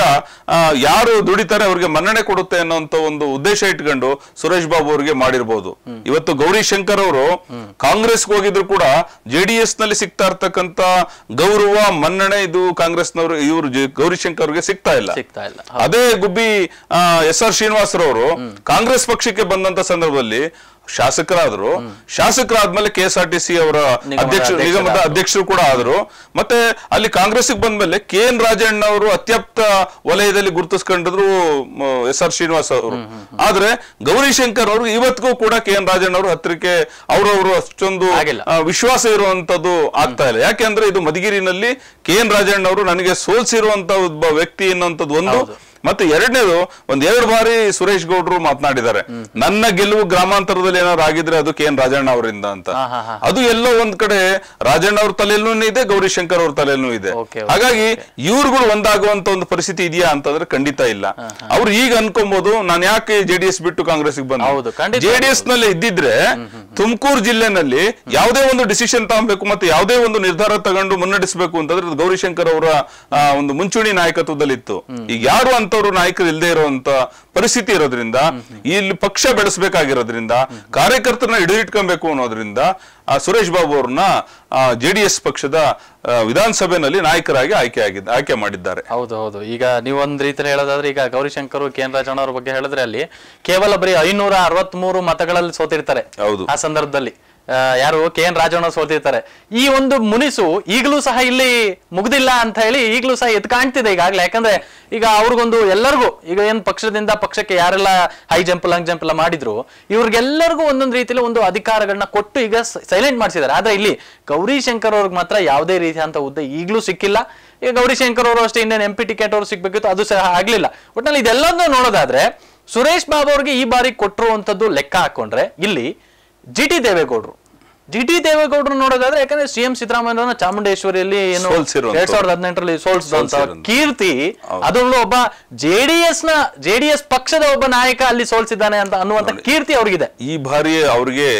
ಯಾರು ದುಡಿತಾರೆ ಅವ್ರಿಗೆ ಮನ್ನಣೆ ಕೊಡುತ್ತೆ ಅನ್ನೋಂತ ಒಂದು ಉದ್ದೇಶ ಇಟ್ಕೊಂಡು ಸುರೇಶ್ ಬಾಬು ಅವರಿಗೆ ಮಾಡಿರ್ಬೋದು. ಇವತ್ತು ಗೌರಿ ಶಂಕರ್ ಅವರು ಕಾಂಗ್ರೆಸ್ಗೆ ಹೋಗಿದ್ರು ಕೂಡ ಜೆಡಿಎಸ್ ನಲ್ಲಿ ಸಿಗ್ತಾ ಇರ್ತಕ್ಕಂತ ಗೌರವ ಮನ್ನಣೆ ಇದು ಕಾಂಗ್ರೆಸ್ನವರು ಇವರು ಗೌರಿಶಂಕರ್ ಅವರಿಗೆ ಸಿಗ್ತಾ ಇಲ್ಲ. ಅದೇ ಗುಬ್ಬಿ ಎಸ್ ಆರ್ ಶ್ರೀನಿವಾಸರವರು ಕಾಂಗ್ರೆಸ್ ಪಕ್ಷಕ್ಕೆ ಬಂದಂತ ಸಂದರ್ಭದಲ್ಲಿ ಶಾಸಕರಾದ್ರು. ಶಾಸಕರಾದ್ಮೇಲೆ K S R T C ಅವರ ಅಧ್ಯಕ್ಷ ನಿಗಮದ ಅಧ್ಯಕ್ಷರು ಕೂಡ ಆದ್ರು. ಮತ್ತೆ ಅಲ್ಲಿ ಕಾಂಗ್ರೆಸ್ ಬಂದ್ಮೇಲೆ ಕೆ ಎನ್ ರಾಜಣ್ಣ ಅವರು ಅತ್ಯಪ್ತ ವಲಯದಲ್ಲಿ ಗುರುತಿಸ್ಕೊಂಡಿದ್ರು ಎಸ್ ಆರ್ ಶ್ರೀನಿವಾಸ್ ಅವರು. ಆದ್ರೆ ಗೌರಿಶಂಕರ್ ಅವರು ಇವತ್ತಿಗೂ ಕೂಡ ಕೆ ಎನ್ ರಾಜಣ್ಣ ಅವರು ಹತ್ತಿರಕ್ಕೆ ಅವರವರು ಅಷ್ಟೊಂದು ವಿಶ್ವಾಸ ಇರುವಂತದ್ದು ಆಗ್ತಾ ಇಲ್ಲ. ಯಾಕೆಂದ್ರೆ ಇದು ಮಧುಗಿರಿನಲ್ಲಿ ಕೆ ಎನ್ ರಾಜಣ್ಣ ಅವರು ನನಗೆ ಸೋಲ್ಸಿರುವಂತ ಒಬ್ಬ ವ್ಯಕ್ತಿ ಅನ್ನುವಂಥದ್ದು ಒಂದು. ಮತ್ತೆ ಎರಡನೇದು ಒಂದ್ ಎರಡು ಬಾರಿ ಸುರೇಶ್ ಗೌಡ್ರು ಮಾತನಾಡಿದ್ದಾರೆ, ನನ್ನ ಗೆಲುವು ಗ್ರಾಮಾಂತರದಲ್ಲಿ ಏನಾದ್ರು ಆಗಿದ್ರೆ ಅದು ಕೆ ಎನ್ ರಾಜಣ್ಣ ಅವರಿಂದ ಅಂತ. ಅದು ಎಲ್ಲೋ ಒಂದ್ ಕಡೆ ರಾಜಣ್ಣ ಅವ್ರ ತಲೆಯಲ್ಲೂ ಇದೆ, ಗೌರಿಶಂಕರ್ ಅವ್ರ ತಲೆಯಲ್ಲೂ ಇದೆ. ಹಾಗಾಗಿ ಇವ್ರುಗಳು ಒಂದಾಗುವಂತ ಒಂದು ಪರಿಸ್ಥಿತಿ ಇದೆಯಾ ಅಂತಂದ್ರೆ ಖಂಡಿತ ಇಲ್ಲ. ಅವ್ರು ಈಗ ಅನ್ಕೊಬಹುದು ನಾನು ಯಾಕೆ ಜೆಡಿಎಸ್ ಬಿಟ್ಟು ಕಾಂಗ್ರೆಸ್ ಬಂದ, ಜೆಡಿಎಸ್ ನಲ್ಲಿ ಇದ್ದಿದ್ರೆ ತುಮಕೂರು ಜಿಲ್ಲೆನಲ್ಲಿ ಯಾವುದೇ ಒಂದು ಡಿಸಿಷನ್ ತಗೊಬೇಕು ಮತ್ತೆ ಯಾವುದೇ ಒಂದು ನಿರ್ಧಾರ ತಗೊಂಡು ಮುನ್ನಡೆಸಬೇಕು ಅಂತಂದ್ರೆ ಗೌರಿಶಂಕರ್ ಅವರ ಒಂದು ಮುಂಚೂಣಿ ನಾಯಕತ್ವದಲ್ಲಿ ಇತ್ತು. ಈಗ ಯಾರು ಅಂತವ್ರು ನಾಯಕರು ಇಲ್ಲದೆ ಇರುವಂತ ಪರಿಸ್ಥಿತಿ ಇರೋದ್ರಿಂದ, ಇಲ್ಲಿ ಪಕ್ಷ ಬೆಳೆಸಬೇಕಾಗಿರೋದ್ರಿಂದ, ಕಾರ್ಯಕರ್ತರನ್ನ ಹಿಡಿದಿಟ್ಕೊಬೇಕು ಅನ್ನೋದ್ರಿಂದ ಸುರೇಶ್ ಬಾಬು ಅವ್ರನ್ನ ಜೆಡಿಎಸ್ ಪಕ್ಷದ ವಿಧಾನಸಭೆಯಲ್ಲಿ ನಾಯಕರಾಗಿ ಆಯ್ಕೆ ಆಗಿದ್ದ ಆಯ್ಕೆ ಮಾಡಿದ್ದಾರೆ. ಹೌದು ಹೌದು. ಈಗ ನೀವು ಒಂದ್ ರೀತಿ ಹೇಳೋದಾದ್ರೆ ಈಗ ಗೌರಿಶಂಕರ್ ಕೆ ಎನ್ ರಾಜಣ್ಣ ಅವ್ರ ಬಗ್ಗೆ ಹೇಳಿದ್ರೆ ಅಲ್ಲಿ ಕೇವಲ ಬರೀ ಐನೂರ ಅರವತ್ ಮೂರು ಮತಗಳಲ್ಲಿ ಸೋತಿರ್ತಾರೆ. ಆ ಸಂದರ್ಭದಲ್ಲಿ ಯಾರು ಕೆ ಎನ್ ರಾಜಣ್ಣ ಸೋತಿರ್ತಾರೆ. ಈ ಒಂದು ಮುನಿಸು ಈಗಲೂ ಸಹ ಇಲ್ಲಿ ಮುಗ್ದಿಲ್ಲ ಅಂತ ಹೇಳಿ ಈಗಲೂ ಸಹ ಎದ್ ಕಾಣ್ತಿದೆ ಈಗಾಗ್ಲೇ. ಯಾಕಂದ್ರೆ ಈಗ ಅವ್ರಿಗೊಂದು ಎಲ್ಲರಿಗೂ ಈಗ ಏನ್ ಪಕ್ಷದಿಂದ ಪಕ್ಷಕ್ಕೆ ಯಾರೆಲ್ಲ ಹೈ ಜಂಪ್ ಲಾಂಗ್ ಜಂಪ್ ಎಲ್ಲ ಮಾಡಿದ್ರು ಇವ್ರಿಗೆಲ್ಲರಿಗೂ ಒಂದೊಂದು ರೀತಿಯಲ್ಲಿ ಒಂದು ಅಧಿಕಾರಗಳನ್ನ ಕೊಟ್ಟು ಈಗ ಸೈಲೆಂಟ್ ಮಾಡಿಸಿದ್ದಾರೆ. ಆದ್ರೆ ಇಲ್ಲಿ ಗೌರಿಶಂಕರ್ ಅವ್ರಿಗೆ ಮಾತ್ರ ಯಾವುದೇ ರೀತಿಯಂತ ಹುದ್ದೆ ಈಗಲೂ ಸಿಕ್ಕಿಲ್ಲ. ಈಗ ಗೌರಿಶಂಕರ್ ಅವರು ಅಷ್ಟೇ ಇನ್ನೇನು ಎಂ ಪಿ ಟಿಕೆಟ್ ಅವ್ರು ಸಿಗ್ಬೇಕಿತ್ತು, ಅದು ಸಹ ಆಗ್ಲಿಲ್ಲ. ಒಟ್ನಲ್ಲಿ ಇದೆಲ್ಲದನ್ನು ನೋಡೋದಾದ್ರೆ ಸುರೇಶ್ ಬಾಬು ಅವ್ರಿಗೆ ಈ ಬಾರಿ ಕೊಟ್ಟಿರುವಂತದ್ದು ಲೆಕ್ಕ ಹಾಕೊಂಡ್ರೆ ಇಲ್ಲಿ ಜಿ ಟಿ ದೇವೇಗೌಡರು ಜಿ ಟಿ ದೇವೇಗೌಡರು ನೋಡೋದಾದ್ರೆ ಯಾಕಂದ್ರೆ ಸಿ ಎಂ ಸಿದ್ದರಾಮಯ್ಯ ಚಾಮುಂಡೇಶ್ವರಿಯಲ್ಲಿ ಏನು ಎರಡ್ ಸಾವಿರದ ಹದಿನೆಂಟರಲ್ಲಿ ಸೋಲ್ಸಿದಂತ ಕೀರ್ತಿ ಅದರಲ್ಲೂ ಒಬ್ಬ ಜೆಡಿಎಸ್ ನ ಜೆಡಿಎಸ್ ಪಕ್ಷದ ಒಬ್ಬ ನಾಯಕ ಅಲ್ಲಿ ಸೋಲ್ಸಿದ್ದಾನೆ ಅಂತ ಅನ್ನುವಂತ ಕೀರ್ತಿ ಅವ್ರಿಗಿದೆ. ಈ ಬಾರಿ ಅವ್ರಿಗೆ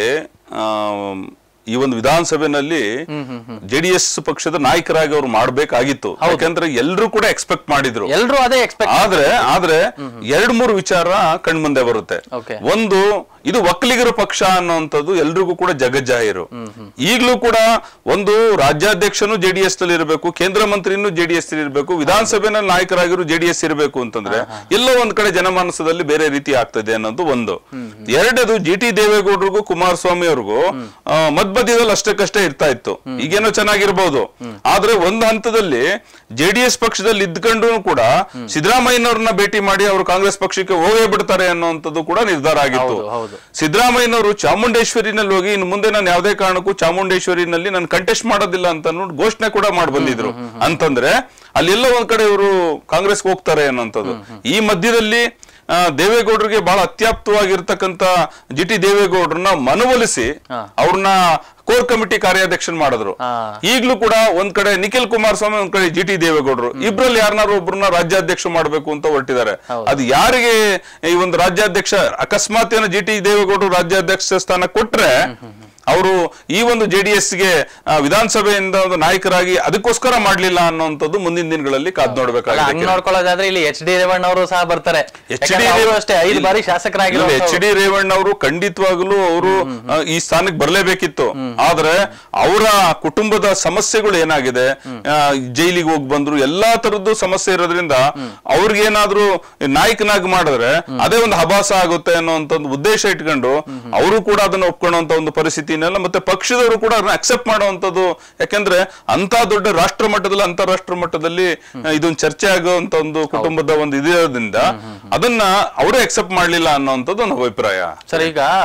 ಈ ಒಂದು ವಿಧಾನಸಭೆನಲ್ಲಿ ಜೆಡಿಎಸ್ ಪಕ್ಷದ ನಾಯಕರಾಗಿ ಅವ್ರು ಮಾಡ್ಬೇಕಾಗಿತ್ತು. ಯಾಕಂದ್ರೆ ಎಲ್ರು ಕೂಡ ಎಕ್ಸ್ಪೆಕ್ಟ್ ಮಾಡಿದ್ರು, ಎಲ್ರು ಅದೇ ಎಕ್ಸ್ಪೆಕ್ಟ್. ಆದ್ರೆ ಆದ್ರೆ ಎರಡ್ ಮೂರು ವಿಚಾರ ಕಣ್ಮುಂದೆ ಬರುತ್ತೆ. ಒಂದು, ಇದು ಒಕ್ಕಲಿಗರ ಪಕ್ಷ ಅನ್ನುವಂಥದ್ದು ಎಲ್ರಿಗೂ ಕೂಡ ಜಗಜ್ಜಾಹಿರು. ಈಗಲೂ ಕೂಡ ಒಂದು ರಾಜ್ಯಾಧ್ಯಕ್ಷನು ಜೆಡಿಎಸ್ ನಲ್ಲಿ ಇರಬೇಕು, ಕೇಂದ್ರ ಮಂತ್ರಿನೂ ಜೆಡಿಎಸ್ ಇರಬೇಕು, ವಿಧಾನಸಭೆನಲ್ಲಿ ನಾಯಕರಾಗಿರು ಜೆಡಿಎಸ್ ಇರಬೇಕು ಅಂತಂದ್ರೆ ಎಲ್ಲೋ ಒಂದ್ ಕಡೆ ಜನಮಾನಸದಲ್ಲಿ ಬೇರೆ ರೀತಿ ಆಗ್ತದೆ ಅನ್ನೋದು ಒಂದು. ಎರಡದು, ಜಿ ಟಿ ದೇವೇಗೌಡರಿಗೂ ಕುಮಾರಸ್ವಾಮಿ ಅವ್ರಿಗೂ ಮಧ್ಯ ಅಷ್ಟಕ್ಕಷ್ಟೇ ಇರ್ತಾ ಇತ್ತು. ಈಗೇನೋ ಚೆನ್ನಾಗಿರ್ಬೋದು, ಆದ್ರೆ ಒಂದು ಹಂತದಲ್ಲಿ ಜೆಡಿಎಸ್ ಪಕ್ಷದಲ್ಲಿ ಇದ್ಕೊಂಡು ಕೂಡ ಸಿದ್ದರಾಮಯ್ಯನವ್ರನ್ನ ಭೇಟಿ ಮಾಡಿ ಅವರು ಕಾಂಗ್ರೆಸ್ ಪಕ್ಷಕ್ಕೆ ಹೋಗೇ ಬಿಡ್ತಾರೆ ಅನ್ನುವಂಥದ್ದು ಕೂಡ ನಿರ್ಧಾರ ಆಗಿತ್ತು. ಸಿದ್ದರಾಮಯ್ಯನವರು ಚಾಮುಂಡೇಶ್ವರಿನಲ್ಲಿ ಹೋಗಿ ಇನ್ನು ಮುಂದೆ ನಾನು ಯಾವುದೇ ಕಾರಣಕ್ಕೂ ಚಾಮುಂಡೇಶ್ವರಿನಲ್ಲಿ ನಾನು ಕಂಟೆಸ್ಟ್ ಮಾಡೋದಿಲ್ಲ ಅಂತ ಘೋಷಣೆ ಕೂಡ ಮಾಡಿ ಬಂದಿದ್ರು. ಅಂತಂದ್ರೆ ಅಲ್ಲೆಲ್ಲ ಒಂದ್ ಕಡೆ ಇವರು ಕಾಂಗ್ರೆಸ್ಗೆ ಹೋಗ್ತಾರೆ ಅನ್ನೋಂಥದ್ದು. ಈ ಮಧ್ಯದಲ್ಲಿ ದೇವೇಗೌಡರಿಗೆ ಬಹಳ ಅತ್ಯಾಪ್ತವಾಗಿರ್ತಕ್ಕಂಥ ಜಿ ಟಿ ದೇವೇಗೌಡರನ್ನ ಮನವೊಲಿಸಿ ಅವ್ರನ್ನ ಕೋರ್ ಕಮಿಟಿ ಕಾರ್ಯಾಧ್ಯಕ್ಷನ್ ಮಾಡಿದ್ರು. ಈಗ್ಲೂ ಕೂಡ ಒಂದ್ ಕಡೆ ನಿಖಿಲ್ ಕುಮಾರಸ್ವಾಮಿ, ಒಂದ್ ಕಡೆ ಜಿ ಟಿ ದೇವೇಗೌಡರು, ಇಬ್ರಲ್ಲಿ ಯಾರನ್ನಾರು ಒಬ್ಬರನ್ನ ರಾಜ್ಯಾಧ್ಯಕ್ಷ ಮಾಡ್ಬೇಕು ಅಂತ ಹೊರಟಿದ್ದಾರೆ. ಅದು ಯಾರಿಗೆ ಈ ಒಂದು ರಾಜ್ಯಾಧ್ಯಕ್ಷ ಅಕಸ್ಮಾತ್ ಏನೋ ಜಿ ಟಿ ದೇವೇಗೌಡರು ರಾಜ್ಯಾಧ್ಯಕ್ಷ ಸ್ಥಾನ ಕೊಟ್ರೆ ಅವರು ಈ ಒಂದು ಜೆಡಿಎಸ್ ಗೆ ವಿಧಾನಸಭೆಯಿಂದ ಒಂದು ನಾಯಕರಾಗಿ ಅದಕ್ಕೋಸ್ಕರ ಮಾಡ್ಲಿಲ್ಲ ಅನ್ನುವಂಥದ್ದು ಮುಂದಿನ ದಿನಗಳಲ್ಲಿ ಕಾದ್ ನೋಡ್ಬೇಕಾಗಿದೆ. ನೋಡ್ಕೊಳ್ಳೋದಾದ್ರೆ ಇಲ್ಲಿ ಎಚ್ ಡಿ ರೇವಣ್ಣ ಅವರು ಸಹ ಬರ್ತಾರೆ. ಎಚ್ ಡಿ ಅಷ್ಟೇ ಐದು ಬಾರಿ ಶಾಸಕರಾಗಿ ಎಚ್ ಡಿ ರೇವಣ್ಣ ಅವರು ಖಂಡಿತವಾಗ್ಲೂ ಅವರು ಈ ಸ್ಥಾನಕ್ಕೆ ಬರಲೇಬೇಕಿತ್ತು. ಆದ್ರೆ ಅವರ ಕುಟುಂಬದ ಸಮಸ್ಯೆಗಳು ಏನಾಗಿದೆ, ಜೈಲಿಗೆ ಹೋಗಿ ಬಂದ್ರು, ಎಲ್ಲಾ ತರದ್ದು ಸಮಸ್ಯೆ ಇರೋದ್ರಿಂದ ಅವ್ರಿಗೇನಾದ್ರೂ ನಾಯಕನಾಗಿ ಮಾಡಿದ್ರೆ ಅದೇ ಒಂದು ಹಬಾಸ ಆಗುತ್ತೆ ಅನ್ನುವಂತ ಒಂದು ಉದ್ದೇಶ ಇಟ್ಕೊಂಡು ಅವರು ಕೂಡ ಅದನ್ನ ಒಪ್ಕೊಳ್ಳುವಂತ ಒಂದು ಪರಿಸ್ಥಿತಿ ಮತ್ತೆ ಪಕ್ಷದವರು ಕೂಡ ಅದನ್ನ ಅಕ್ಸೆಪ್ಟ್ ಮಾಡುವಂತದ್ದು. ಯಾಕಂದ್ರೆ ಅಂತ ದೊಡ್ಡ ರಾಷ್ಟ್ರ ಮಟ್ಟದಲ್ಲಿ ಅಂತಾರಾಷ್ಟ್ರ ಮಟ್ಟದಲ್ಲಿ ಇದೊಂದು ಚರ್ಚೆ ಆಗುವಂತ ಒಂದು ಕುಟುಂಬದ ಒಂದು ಇರೋದ್ರಿಂದ ಅದನ್ನ ಅವರೇ ಅಕ್ಸೆಪ್ಟ್ ಮಾಡ್ಲಿಲ್ಲ ಅನ್ನೋಂಥದ್ದು ನನ್ನ ಅಭಿಪ್ರಾಯ. ಸರ್, ಈಗ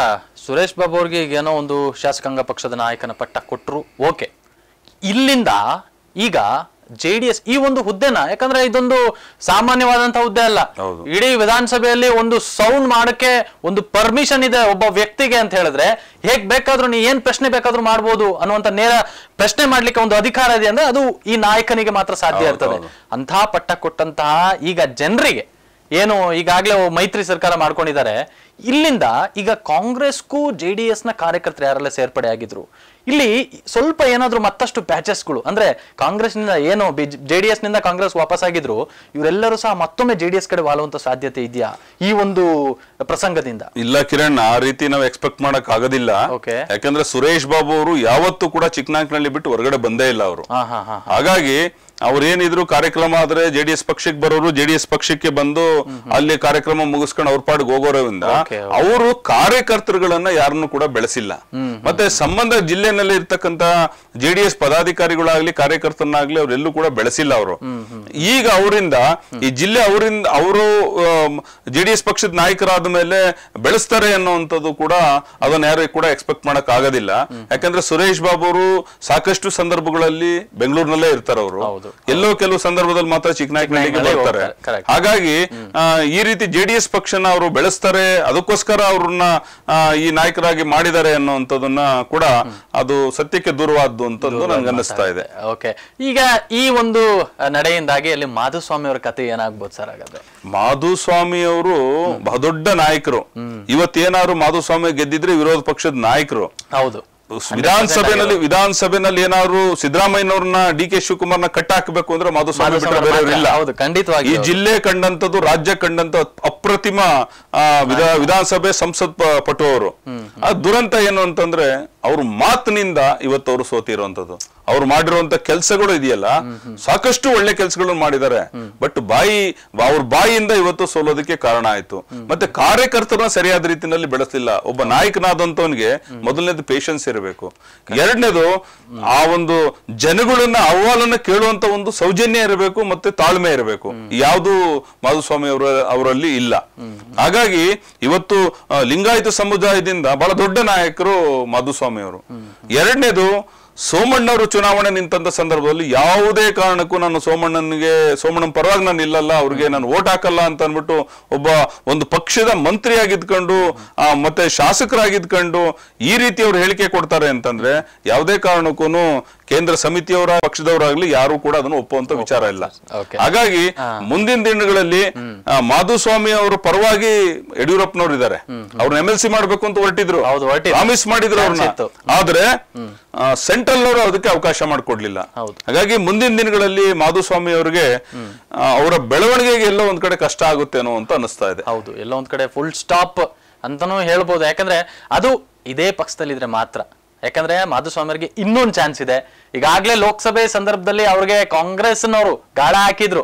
ಸುರೇಶ್ ಬಾಬು ಅವ್ರಿಗೆ ಈಗ ಏನೋ ಒಂದು ಶಾಸಕಾಂಗ ಪಕ್ಷದ ನಾಯಕನ ಪಟ್ಟ ಕೊಟ್ಟರು, ಓಕೆ. ಇಲ್ಲಿಂದ ಈಗ ಜೆ ಡಿ ಎಸ್ ಈ ಒಂದು ಹುದ್ದೆನ, ಯಾಕಂದ್ರೆ ಇದೊಂದು ಸಾಮಾನ್ಯವಾದಂತಹ ಹುದ್ದೆ ಅಲ್ಲ. ಇಡೀ ವಿಧಾನಸಭೆಯಲ್ಲಿ ಒಂದು ಸೌಂಡ್ ಮಾಡಕ್ಕೆ ಒಂದು ಪರ್ಮಿಷನ್ ಇದೆ ಒಬ್ಬ ವ್ಯಕ್ತಿಗೆ ಅಂತ ಹೇಳಿದ್ರೆ, ಹೇಗ್ ಬೇಕಾದ್ರೂ ನೀ ಏನ್ ಪ್ರಶ್ನೆ ಬೇಕಾದ್ರೂ ಮಾಡ್ಬೋದು ಅನ್ನುವಂತ ನೇರ ಪ್ರಶ್ನೆ ಮಾಡ್ಲಿಕ್ಕೆ ಒಂದು ಅಧಿಕಾರ ಇದೆ ಅಂದ್ರೆ ಅದು ಈ ನಾಯಕನಿಗೆ ಮಾತ್ರ ಸಾಧ್ಯ ಇರ್ತದೆ. ಅಂತಹ ಪಟ್ಟ ಕೊಟ್ಟಂತಹ ಈಗ ಜನರಿಗೆ ಏನು ಈಗಾಗಲೇ ಮೈತ್ರಿ ಸರ್ಕಾರ ಮಾಡ್ಕೊಂಡಿದ್ದಾರೆ, ಇಲ್ಲಿಂದ ಈಗ ಕಾಂಗ್ರೆಸ್ಗೂ ಜೆ ಡಿ ಎಸ್ ನ ಕಾರ್ಯಕರ್ತರು ಯಾರೆಲ್ಲ ಸೇರ್ಪಡೆ ಆಗಿದ್ರು, ಇಲ್ಲಿ ಸ್ವಲ್ಪ ಏನಾದ್ರು ಮತ್ತಷ್ಟು ಪ್ಯಾಚಸ್ಗಳು ಅಂದ್ರೆ ಕಾಂಗ್ರೆಸ್ ನಿಂದ ಏನು ಜೆ ಡಿ ಎಸ್ ನಿಂದ ಕಾಂಗ್ರೆಸ್ ವಾಪಸ್ ಆಗಿದ್ರು, ಇವರೆಲ್ಲರೂ ಸಹ ಮತ್ತೊಮ್ಮೆ ಜೆ ಡಿ ಎಸ್ ಕಡೆ ವಾಲುವಂತ ಸಾಧ್ಯತೆ ಇದೆಯಾ ಈ ಒಂದು ಪ್ರಸಂಗದಿಂದ? ಇಲ್ಲ ಕಿರಣ್, ಆ ರೀತಿ ನಾವು ಎಕ್ಸ್ಪೆಕ್ಟ್ ಮಾಡಕ್ ಆಗೋದಿಲ್ಲ. ಯಾಕಂದ್ರೆ ಸುರೇಶ್ ಬಾಬು ಅವರು ಯಾವತ್ತೂ ಕೂಡ ಚಿಕ್ಕನಾಕ್ನಲ್ಲಿ ಬಿಟ್ಟು ಹೊರಗಡೆ ಬಂದೇ ಇಲ್ಲ ಅವರು. ಹಾಗಾಗಿ ಅವ್ರೇನಿದ್ರು ಕಾರ್ಯಕ್ರಮ ಆದ್ರೆ ಜೆಡಿಎಸ್ ಪಕ್ಷಕ್ಕೆ ಬರೋರು ಜೆಡಿಎಸ್ ಪಕ್ಷಕ್ಕೆ ಬಂದು ಅಲ್ಲಿ ಕಾರ್ಯಕ್ರಮ ಮುಗಿಸ್ಕೊಂಡು ಅವ್ರ ಪಾಡಿಗೆ ಹೋಗೋದ್ರಿಂದ ಅವರು ಕಾರ್ಯಕರ್ತರುಗಳನ್ನ ಯಾರನ್ನು ಕೂಡ ಬೆಳೆಸಿಲ್ಲ. ಮತ್ತೆ ಸಂಬಂಧ ಜಿಲ್ಲೆನಲ್ಲಿ ಇರ್ತಕ್ಕಂತ ಜೆಡಿಎಸ್ ಪದಾಧಿಕಾರಿಗಳಾಗ್ಲಿ ಕಾರ್ಯಕರ್ತರನ್ನಾಗ್ಲಿ ಅವರೆಲ್ಲೂ ಕೂಡ ಬೆಳೆಸಿಲ್ಲ ಅವರು. ಈಗ ಅವರಿಂದ ಈ ಜಿಲ್ಲೆ ಅವರಿಂದ ಅವರು ಜೆಡಿಎಸ್ ಪಕ್ಷದ ನಾಯಕರಾದ ಮೇಲೆ ಬೆಳೆಸ್ತಾರೆ ಅನ್ನುವಂಥದ್ದು ಕೂಡ ಅದನ್ನ ಯಾರು ಕೂಡ ಎಕ್ಸ್ಪೆಕ್ಟ್ ಮಾಡಕ್ ಆಗೋದಿಲ್ಲ. ಯಾಕಂದ್ರೆ ಸುರೇಶ್ ಬಾಬು ಅವರು ಸಾಕಷ್ಟು ಸಂದರ್ಭಗಳಲ್ಲಿ ಬೆಂಗಳೂರಿನಲ್ಲೇ ಇರ್ತಾರೆ ಅವರು, ಎಲ್ಲೋ ಕೆಲವು ಸಂದರ್ಭದಲ್ಲಿ ಮಾತ್ರ ಚಿಕ್ಕನಾಯಕನಹಳ್ಳಿಗೆ ಬರ್ತಾರೆ. ಹಾಗಾಗಿ ಈ ರೀತಿ ಜೆಡಿಎಸ್ ಪಕ್ಷನ ಅವರು ಬೆಳೆಸ್ತಾರೆ, ಅದಕ್ಕೋಸ್ಕರ ಅವ್ರನ್ನ ಈ ನಾಯಕರಾಗಿ ಮಾಡಿದ್ದಾರೆ ಅನ್ನುವಂಥದ್ದನ್ನ ಕೂಡ ಅದು ಸತ್ಯಕ್ಕೆ ದೂರವಾದ್ದು ಅಂತಂದು ನನ್ಗೆ ಅನ್ನಿಸ್ತಾ ಇದೆ. ಓಕೆ, ಈಗ ಈ ಒಂದು ನಡೆಯಿಂದಾಗಿ ಅಲ್ಲಿ ಮಾಧುಸ್ವಾಮಿ ಅವರ ಕತೆ ಏನಾಗ್ಬೋದು ಸರ್? ಹಾಗಾದ್ರೆ ಮಾಧುಸ್ವಾಮಿ ಅವರು ಬಹುದೊಡ್ಡ ನಾಯಕರು. ಇವತ್ತೇನಾದ್ರು ಮಾಧುಸ್ವಾಮಿ ಗೆದ್ದಿದ್ರೆ ವಿರೋಧ ಪಕ್ಷದ ನಾಯಕರು. ಹೌದು. ವಿಧಾನಸಭೆನಲ್ಲಿ ವಿಧಾನಸಭೆನಲ್ಲಿ ಏನಾದ್ರು ಸಿದ್ದರಾಮಯ್ಯನವ್ರನ್ನ ಡಿ ಕೆ ಶಿವಕುಮಾರ್ನ ಕಟ್ಟ ಹಾಕಬೇಕು ಅಂದ್ರೆ ಮಾಧುಸ್ವಾಮಿ ಬಿಟ್ಟರೆ ಬೇರೆಯವರಿಲ್ಲ. ಖಂಡಿತವಾಗಿ ಈ ಜಿಲ್ಲೆ ಕಂಡಂತದ್ದು, ರಾಜ್ಯ ಕಂಡಂತ ಅಪ್ರತಿಮ ವಿಧಾನಸಭೆ ಸಂಸತ್ ಪಟು ಅವರು. ಆ ದುರಂತ ಏನು ಅಂತಂದ್ರೆ ಅವ್ರ ಮಾತಿನಿಂದ ಇವತ್ತು ಅವರು ಸೋತಿರುವಂತದ್ದು. ಅವ್ರು ಮಾಡಿರುವಂತ ಕೆಲಸಗಳು ಇದೆಯಲ್ಲ, ಸಾಕಷ್ಟು ಒಳ್ಳೆ ಕೆಲಸಗಳನ್ನು ಮಾಡಿದ್ದಾರೆ, ಬಟ್ ಬಾಯಿ ಅವ್ರ ಬಾಯಿಯಿಂದ ಇವತ್ತು ಸೋಲೋದಕ್ಕೆ ಕಾರಣ ಆಯ್ತು. ಮತ್ತೆ ಕಾರ್ಯಕರ್ತರನ್ನ ಸರಿಯಾದ ರೀತಿಯಲ್ಲಿ ಬೆಳೆಸಲಿಲ್ಲ. ಒಬ್ಬ ನಾಯಕನಾದಂತವನಿಗೆ ಮೊದಲನೇದು ಪೇಷನ್ಸ್ ಇರಬೇಕು, ಎರಡನೇದು ಆ ಒಂದು ಜನಗಳನ್ನ ಅಹವಾಲನ್ನ ಕೇಳುವಂತ ಒಂದು ಸೌಜನ್ಯ ಇರಬೇಕು, ಮತ್ತೆ ತಾಳ್ಮೆ ಇರಬೇಕು. ಯಾವುದು ಮಾಧುಸ್ವಾಮಿ ಅವರ ಅವರಲ್ಲಿ ಇಲ್ಲ. ಹಾಗಾಗಿ ಇವತ್ತು ಲಿಂಗಾಯತ ಸಮುದಾಯದಿಂದ ಬಹಳ ದೊಡ್ಡ ನಾಯಕರು ಮಾಧುಸ್ವಾಮಿ ಅವರು. ಎರಡನೇದು ಸೋಮಣ್ಣವರು ಚುನಾವಣೆ ನಿಂತ ಸಂದರ್ಭದಲ್ಲಿ ಯಾವುದೇ ಕಾರಣಕ್ಕೂ ನಾನು ಸೋಮಣ್ಣನಿಗೆ ಸೋಮಣ್ಣನ ಪರವಾಗಿ ನಾನು ಇಲ್ಲಲ್ಲ, ಅವ್ರಿಗೆ ನಾನು ಓಟ್ ಹಾಕಲ್ಲ ಅಂತ ಅನ್ಬಿಟ್ಟು ಒಬ್ಬ ಒಂದು ಪಕ್ಷದ ಮಂತ್ರಿಯಾಗಿದ್ಕೊಂಡು ಮತ್ತೆ ಶಾಸಕರಾಗಿದ್ಕೊಂಡು ಈ ರೀತಿ ಅವ್ರು ಹೇಳಿಕೆ ಕೊಡ್ತಾರೆ ಅಂತಂದ್ರೆ ಯಾವುದೇ ಕಾರಣಕ್ಕೂ ಕೇಂದ್ರ ಸಮಿತಿಯವರ ಪಕ್ಷದವರಾಗ್ಲಿ ಯಾರು ಕೂಡ ಅದನ್ನು ಒಪ್ಪುವಂತ ವಿಚಾರ ಇಲ್ಲ. ಹಾಗಾಗಿ ಮುಂದಿನ ದಿನಗಳಲ್ಲಿ ಮಾಧುಸ್ವಾಮಿ ಅವರ ಪರವಾಗಿ ಯಡಿಯೂರಪ್ಪನವ್ರು ಇದ್ದಾರೆ, ಅವ್ರನ್ನ ಎಂ ಎಲ್ ಸಿ ಮಾಡ್ಬೇಕು ಅಂತ ಹೊರಟಿದ್ರು, ಪ್ರಾಮಿಸ್ ಮಾಡಿದ್ರು ಅವ್ರನ್ನ. ಆದ್ರೆ ಸೆಂಟ್ರಲ್ ಅವರು ಅದಕ್ಕೆ ಅವಕಾಶ ಮಾಡಿಕೊಡ್ಲಿಲ್ಲ. ಹಾಗಾಗಿ ಮುಂದಿನ ದಿನಗಳಲ್ಲಿ ಮಾಧುಸ್ವಾಮಿ ಅವರಿಗೆ ಅವರ ಬೆಳವಣಿಗೆಗೆ ಎಲ್ಲೋ ಒಂದ್ ಕಡೆ ಕಷ್ಟ ಆಗುತ್ತೇನೋ ಅಂತ ಅನಿಸ್ತಾ ಇದೆ. ಹೌದು, ಎಲ್ಲೋ ಒಂದ್ ಕಡೆ ಫುಲ್ ಸ್ಟಾಪ್ ಅಂತಾನೂ ಹೇಳ್ಬೋದು. ಯಾಕಂದ್ರೆ ಅದು ಇದೇ ಪಕ್ಷದಲ್ಲಿ ಇದ್ರೆ ಮಾತ್ರ. ಯಾಕಂದ್ರೆ ಮಾಧುಸ್ವಾಮಿ ಅವರಿಗೆ ಇನ್ನೊಂದು ಚಾನ್ಸ್ ಇದೆ. ಈಗಾಗಲೇ ಲೋಕಸಭೆ ಸಂದರ್ಭದಲ್ಲಿ ಅವ್ರಿಗೆ ಕಾಂಗ್ರೆಸ್ನವರು ಗಾಳ ಹಾಕಿದ್ರು.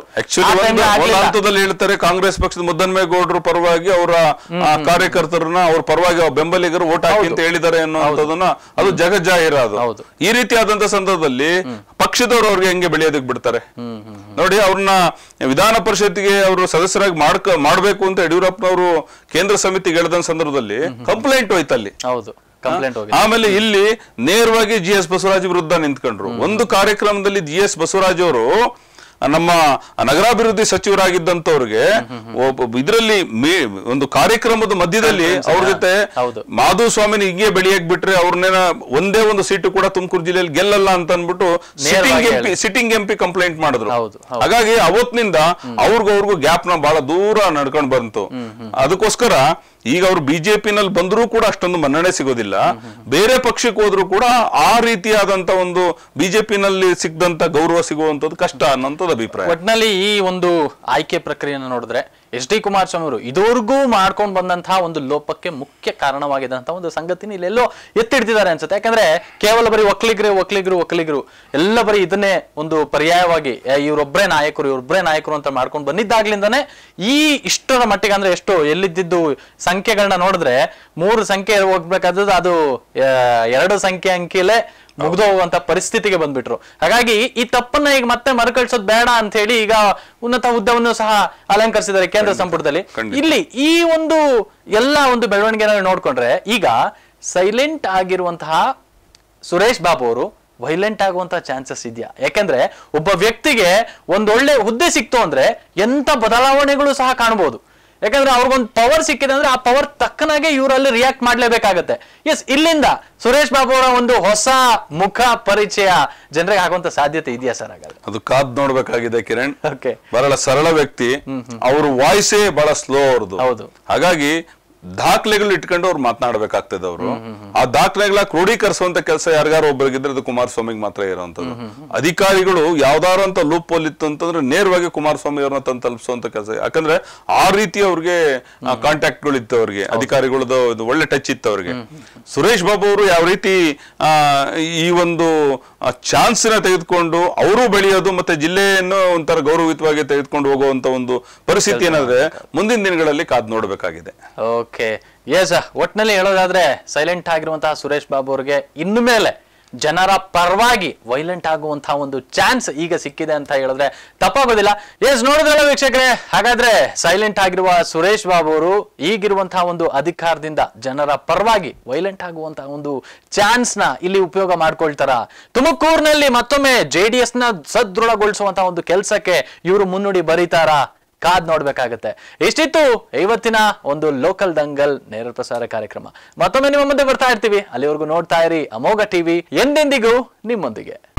ಹಂತದಲ್ಲಿ ಹೇಳ್ತಾರೆ ಕಾಂಗ್ರೆಸ್ ಪಕ್ಷದ ಮುದ್ದನ್ಮೇಗೌಡರು ಪರವಾಗಿ ಅವರ ಕಾರ್ಯಕರ್ತರನ್ನ ಅವ್ರ ಪರವಾಗಿ ಬೆಂಬಲಿಗರು ಓಟ್ ಹಾಕಿ ಅಂತ ಹೇಳಿದ್ದಾರೆ ಅನ್ನೋದನ್ನ ಅದು ಜಗಜ್ಜಾಹಿರಾದು. ಈ ರೀತಿಯಾದಂತ ಸಂದರ್ಭದಲ್ಲಿ ಪಕ್ಷದವರು ಅವ್ರಿಗೆ ಹೆಂಗೆ ಬೆಳೆಯೋದಕ್ಕೆ ಬಿಡ್ತಾರೆ ನೋಡಿ. ಅವ್ರನ್ನ ವಿಧಾನ ಪರಿಷತ್ಗೆ ಅವರು ಸದಸ್ಯರಾಗಿ ಮಾಡ್ಕ ಮಾಡ್ಬೇಕು ಅಂತ ಯಡಿಯೂರಪ್ಪನವರು ಕೇಂದ್ರ ಸಮಿತಿಗೆ ಹೇಳಿದ ಸಂದರ್ಭದಲ್ಲಿ ಕಂಪ್ಲೇಂಟ್ ಹೋಯ್ತು ಅಲ್ಲಿ. ಹೌದು, ಆಮೇಲೆ ಇಲ್ಲಿ ನೇರವಾಗಿ ಜಿ ಎಸ್ ಬಸವರಾಜ್ ವಿರುದ್ಧ ನಿಂತ್ಕೊಂಡ್ರು. ಒಂದು ಕಾರ್ಯಕ್ರಮದಲ್ಲಿ ಜಿ ಎಸ್ ಬಸವರಾಜ್ ಅವರು ನಮ್ಮ ನಗರಾಭಿವೃದ್ಧಿ ಸಚಿವರಾಗಿದ್ದಂತವ್ರಿಗೆ ಇದರಲ್ಲಿ ಒಂದು ಕಾರ್ಯಕ್ರಮದ ಮಧ್ಯದಲ್ಲಿ ಅವ್ರ ಜೊತೆ ಮಾಧುಸ್ವಾಮಿನ ಹಿಂಗೆ ಬೆಳೆಯಕ್ ಬಿಟ್ರೆ ಅವ್ರನ್ನೇನ ಒಂದೇ ಒಂದು ಸೀಟು ಕೂಡ ತುಮಕೂರು ಜಿಲ್ಲೆಯಲ್ಲಿ ಗೆಲ್ಲಲ್ಲ ಅಂತ ಅನ್ಬಿಟ್ಟು sitting MP sitting MP complaint ಮಾಡಿದ್ರು. ಹಾಗಾಗಿ ಅವತ್ತಿನಿಂದ ಅವ್ರಿಗೂ ಅವ್ರಿಗೂ ಗ್ಯಾಪ್ ನ ಬಹಳ ದೂರ ನಡ್ಕೊಂಡ್ ಬಂತು. ಅದಕ್ಕೋಸ್ಕರ ಈಗ ಅವರು ಬಿಜೆಪಿನಲ್ಲಿ ಬಂದರೂ ಕೂಡ ಅಷ್ಟೊಂದು ಮನ್ನಣೆ ಸಿಗೋದಿಲ್ಲ. ಬೇರೆ ಪಕ್ಷಕ್ಕೆ ಹೋದ್ರು ಕೂಡ ಆ ರೀತಿಯಾದಂತ ಒಂದು ಬಿಜೆಪಿನಲ್ಲಿ ಸಿಕ್ಕದಂತ ಗೌರವ ಸಿಗುವಂತದ್ದು ಕಷ್ಟ ಅನ್ನೋಂಥದ್ದು ಅಭಿಪ್ರಾಯ. ಒಟ್ನಲ್ಲಿ ಈ ಒಂದು ಆಯ್ಕೆ ಪ್ರಕ್ರಿಯೆಯನ್ನು ನೋಡಿದ್ರೆ ಎಚ್ ಡಿ ಕುಮಾರಸ್ವಾಮಿ ಅವರು ಇದುವರೆಗೂ ಮಾಡ್ಕೊಂಡು ಬಂದಂತಹ ಒಂದು ಲೋಪಕ್ಕೆ ಮುಖ್ಯ ಕಾರಣವಾಗಿದ್ದಂತಹ ಒಂದು ಸಂಗತಿನ ಇಲ್ಲೆಲ್ಲೋ ಎತ್ತಿಡ್ತಿದ್ದಾರೆ ಅನ್ಸುತ್ತೆ. ಯಾಕಂದ್ರೆ ಕೇವಲ ಬರೀ ಒಕ್ಕಲಿಗರು ಒಕ್ಕಲಿಗರು ಒಕ್ಕಲಿಗರು ಎಲ್ಲ ಬರೀ ಇದನ್ನೇ ಒಂದು ಪರ್ಯಾಯವಾಗಿ ಇವರೊಬ್ಬರೇ ನಾಯಕರು ಇವರೊಬ್ಬರೇ ನಾಯಕರು ಅಂತ ಮಾಡ್ಕೊಂಡು ಬಂದಿದ್ದಾಗ್ಲಿಂದಾನೆ ಈ ಇಷ್ಟರ ಮಟ್ಟಿಗೆ ಅಂದ್ರೆ ಎಷ್ಟು ಎಲ್ಲಿದ್ದು ಸಂಖ್ಯೆಗಳನ್ನ ನೋಡಿದ್ರೆ ಮೂರು ಸಂಖ್ಯೆ ಹೋಗ್ಬೇಕಾದ್ರೆ ಅದು ಎರಡು ಸಂಖ್ಯೆ ಅಂಕಿಲೇ ಮುಗ್ದು ಹೋಗುವಂತ ಪರಿಸ್ಥಿತಿಗೆ ಬಂದ್ಬಿಟ್ರು. ಹಾಗಾಗಿ ಈ ತಪ್ಪನ್ನ ಈಗ ಮತ್ತೆ ಮರುಕಳಿಸೋದು ಬೇಡ ಅಂತ ಹೇಳಿ ಈಗ ಉನ್ನತ ಹುದ್ದೆಯನ್ನು ಸಹ ಅಲಂಕರಿಸಿದ್ದಾರೆ ಕೇಂದ್ರ ಸಂಪುಟದಲ್ಲಿ. ಇಲ್ಲಿ ಈ ಒಂದು ಎಲ್ಲಾ ಒಂದು ಬೆಳವಣಿಗೆನ ನೋಡ್ಕೊಂಡ್ರೆ ಈಗ ಸೈಲೆಂಟ್ ಆಗಿರುವಂತಹ ಸುರೇಶ್ ಬಾಬು ಅವರು ವೈಲೆಂಟ್ ಆಗುವಂತಹ ಚಾನ್ಸಸ್ ಇದೆಯಾ? ಯಾಕಂದ್ರೆ ಒಬ್ಬ ವ್ಯಕ್ತಿಗೆ ಒಂದೊಳ್ಳೆ ಹುದ್ದೆ ಸಿಕ್ತು ಅಂದ್ರೆ ಎಂತ ಬದಲಾವಣೆಗಳು ಸಹ ಕಾಣಬಹುದು. ಯಾಕಂದ್ರೆ ಅವ್ರಿಗೊಂದು ಪವರ್ ಸಿಕ್ಕಿದೆ ಅಂದ್ರೆ ಆ ಪವರ್ ತಕ್ಕನಾಗೆ ಇವರಲ್ಲಿ ರಿಯಾಕ್ಟ್ ಮಾಡ್ಲೇಬೇಕಾಗತ್ತೆ. ಎಸ್, ಇಲ್ಲಿಂದ ಸುರೇಶ್ ಬಾಬು ಅವರ ಒಂದು ಹೊಸ ಮುಖ ಪರಿಚಯ ಜನರಿಗೆ ಆಗುವಂತ ಸಾಧ್ಯತೆ ಇದೆಯಾ ಸರ್? ಹಾಗಾದ್ರೆ ಅದು ಕಾದ್ ನೋಡ್ಬೇಕಾಗಿದೆ ಕಿರಣ್. ಓಕೆ, ಬಹಳ ಸರಳ ವ್ಯಕ್ತಿ, ಅವ್ರ ವಾಯ್ಸೇ ಬಹಳ ಸ್ಲೋ ಅವ್ರದ್ದು. ಹೌದು. ಹಾಗಾಗಿ ದಾಖಲೆಗಳು ಇಟ್ಕೊಂಡು ಅವ್ರು ಮಾತನಾಡ್ಬೇಕಾಗ್ತದೆ. ಅವರು ಆ ದಾಖಲೆಗಳ ಕ್ರೋಢೀಕರಿಸುವಂತ ಕೆಲಸ ಯಾರಿಗಾರು ಒಬ್ಬರಿಗಿದ್ರೆ ಅದು ಕುಮಾರಸ್ವಾಮಿಗೆ ಮಾತ್ರ ಇರುವಂತದ್ದು. ಅಧಿಕಾರಿಗಳು ಯಾವ್ದಾರು ಅಂತ ಲೂಪ್ ಹೋಲ್ ಇತ್ತು ಅಂತಂದ್ರೆ ನೇರವಾಗಿ ಕುಮಾರಸ್ವಾಮಿ ಅವ್ರನ್ನ ತಂದು ತಲುಪಿಸುವಂತ ಕೆಲಸ. ಯಾಕಂದ್ರೆ ಆ ರೀತಿ ಅವ್ರಿಗೆ ಕಾಂಟ್ಯಾಕ್ಟ್ ಗಳು ಇತ್ತು ಅವ್ರಿಗೆ, ಅಧಿಕಾರಿಗಳದ್ದು ಒಳ್ಳೆ ಟಚ್ ಇತ್ತು ಅವ್ರಿಗೆ. ಸುರೇಶ್ ಬಾಬು ಅವರು ಯಾವ ರೀತಿ ಆ ಈ ಒಂದು ಚಾನ್ಸ್ ನ ತೆಗೆದುಕೊಂಡು ಅವರು ಬೆಳೆಯೋದು ಮತ್ತೆ ಜಿಲ್ಲೆಯನ್ನು ಒಂಥರ ಗೌರವಯುತವಾಗಿ ತೆಗೆದುಕೊಂಡು ಹೋಗುವಂತ ಒಂದು ಪರಿಸ್ಥಿತಿ ಏನಾದ್ರೆ ಮುಂದಿನ ದಿನಗಳಲ್ಲಿ ಕಾದ್ ನೋಡ್ಬೇಕಾಗಿದೆ. ಓಕೆ, ಎಸ್, ಒಟ್ನಲ್ಲಿ ಹೇಳೋದಾದ್ರೆ ಸೈಲೆಂಟ್ ಆಗಿರುವಂತಹ ಸುರೇಶ್ ಬಾಬು ಅವರಿಗೆ ಇನ್ನು ಮೇಲೆ ಜನರ ಪರವಾಗಿ ವೈಲೆಂಟ್ ಆಗುವಂತಹ ಒಂದು ಚಾನ್ಸ್ ಈಗ ಸಿಕ್ಕಿದೆ ಅಂತ ಹೇಳಿದ್ರೆ ತಪ್ಪಾಗೋದಿಲ್ಲ. ಎಸ್, ನೋಡಿದ್ರಲ್ಲ ವೀಕ್ಷಕರೇ, ಹಾಗಾದ್ರೆ ಸೈಲೆಂಟ್ ಆಗಿರುವ ಸುರೇಶ್ ಬಾಬು ಅವರು ಈಗಿರುವಂತಹ ಒಂದು ಅಧಿಕಾರದಿಂದ ಜನರ ಪರವಾಗಿ ವೈಲೆಂಟ್ ಆಗುವಂತಹ ಒಂದು ಚಾನ್ಸ್ ನ ಇಲ್ಲಿ ಉಪಯೋಗ ಮಾಡ್ಕೊಳ್ತಾರ? ತುಮಕೂರಿನಲ್ಲಿ ಮತ್ತೊಮ್ಮೆ ಜೆ ಡಿ ಎಸ್ ನ ಸದೃಢಗೊಳಿಸುವಂತಹ ಒಂದು ಕೆಲಸಕ್ಕೆ ಇವರು ಮುನ್ನುಡಿ ಬರೀತಾರಾ? ಕಾದ್ ನೋಡ್ಬೇಕಾಗತ್ತೆ. ಇಷ್ಟಿತ್ತು ಇವತ್ತಿನ ಒಂದು ಲೋಕಲ್ ದಂಗಲ್ ನೇರ ಪ್ರಸಾರ ಕಾರ್ಯಕ್ರಮ. ಮತ್ತೊಮ್ಮೆ ನಿಮ್ಮ ಮುಂದೆ ಬರ್ತಾ ಇರ್ತೀವಿ. ಅಲ್ಲಿವರೆಗೂ ನೋಡ್ತಾ ಇರಿ ಅಮೋಘ ಟಿವಿ, ಎಂದೆಂದಿಗೂ ನಿಮ್ಮೊಂದಿಗೆ.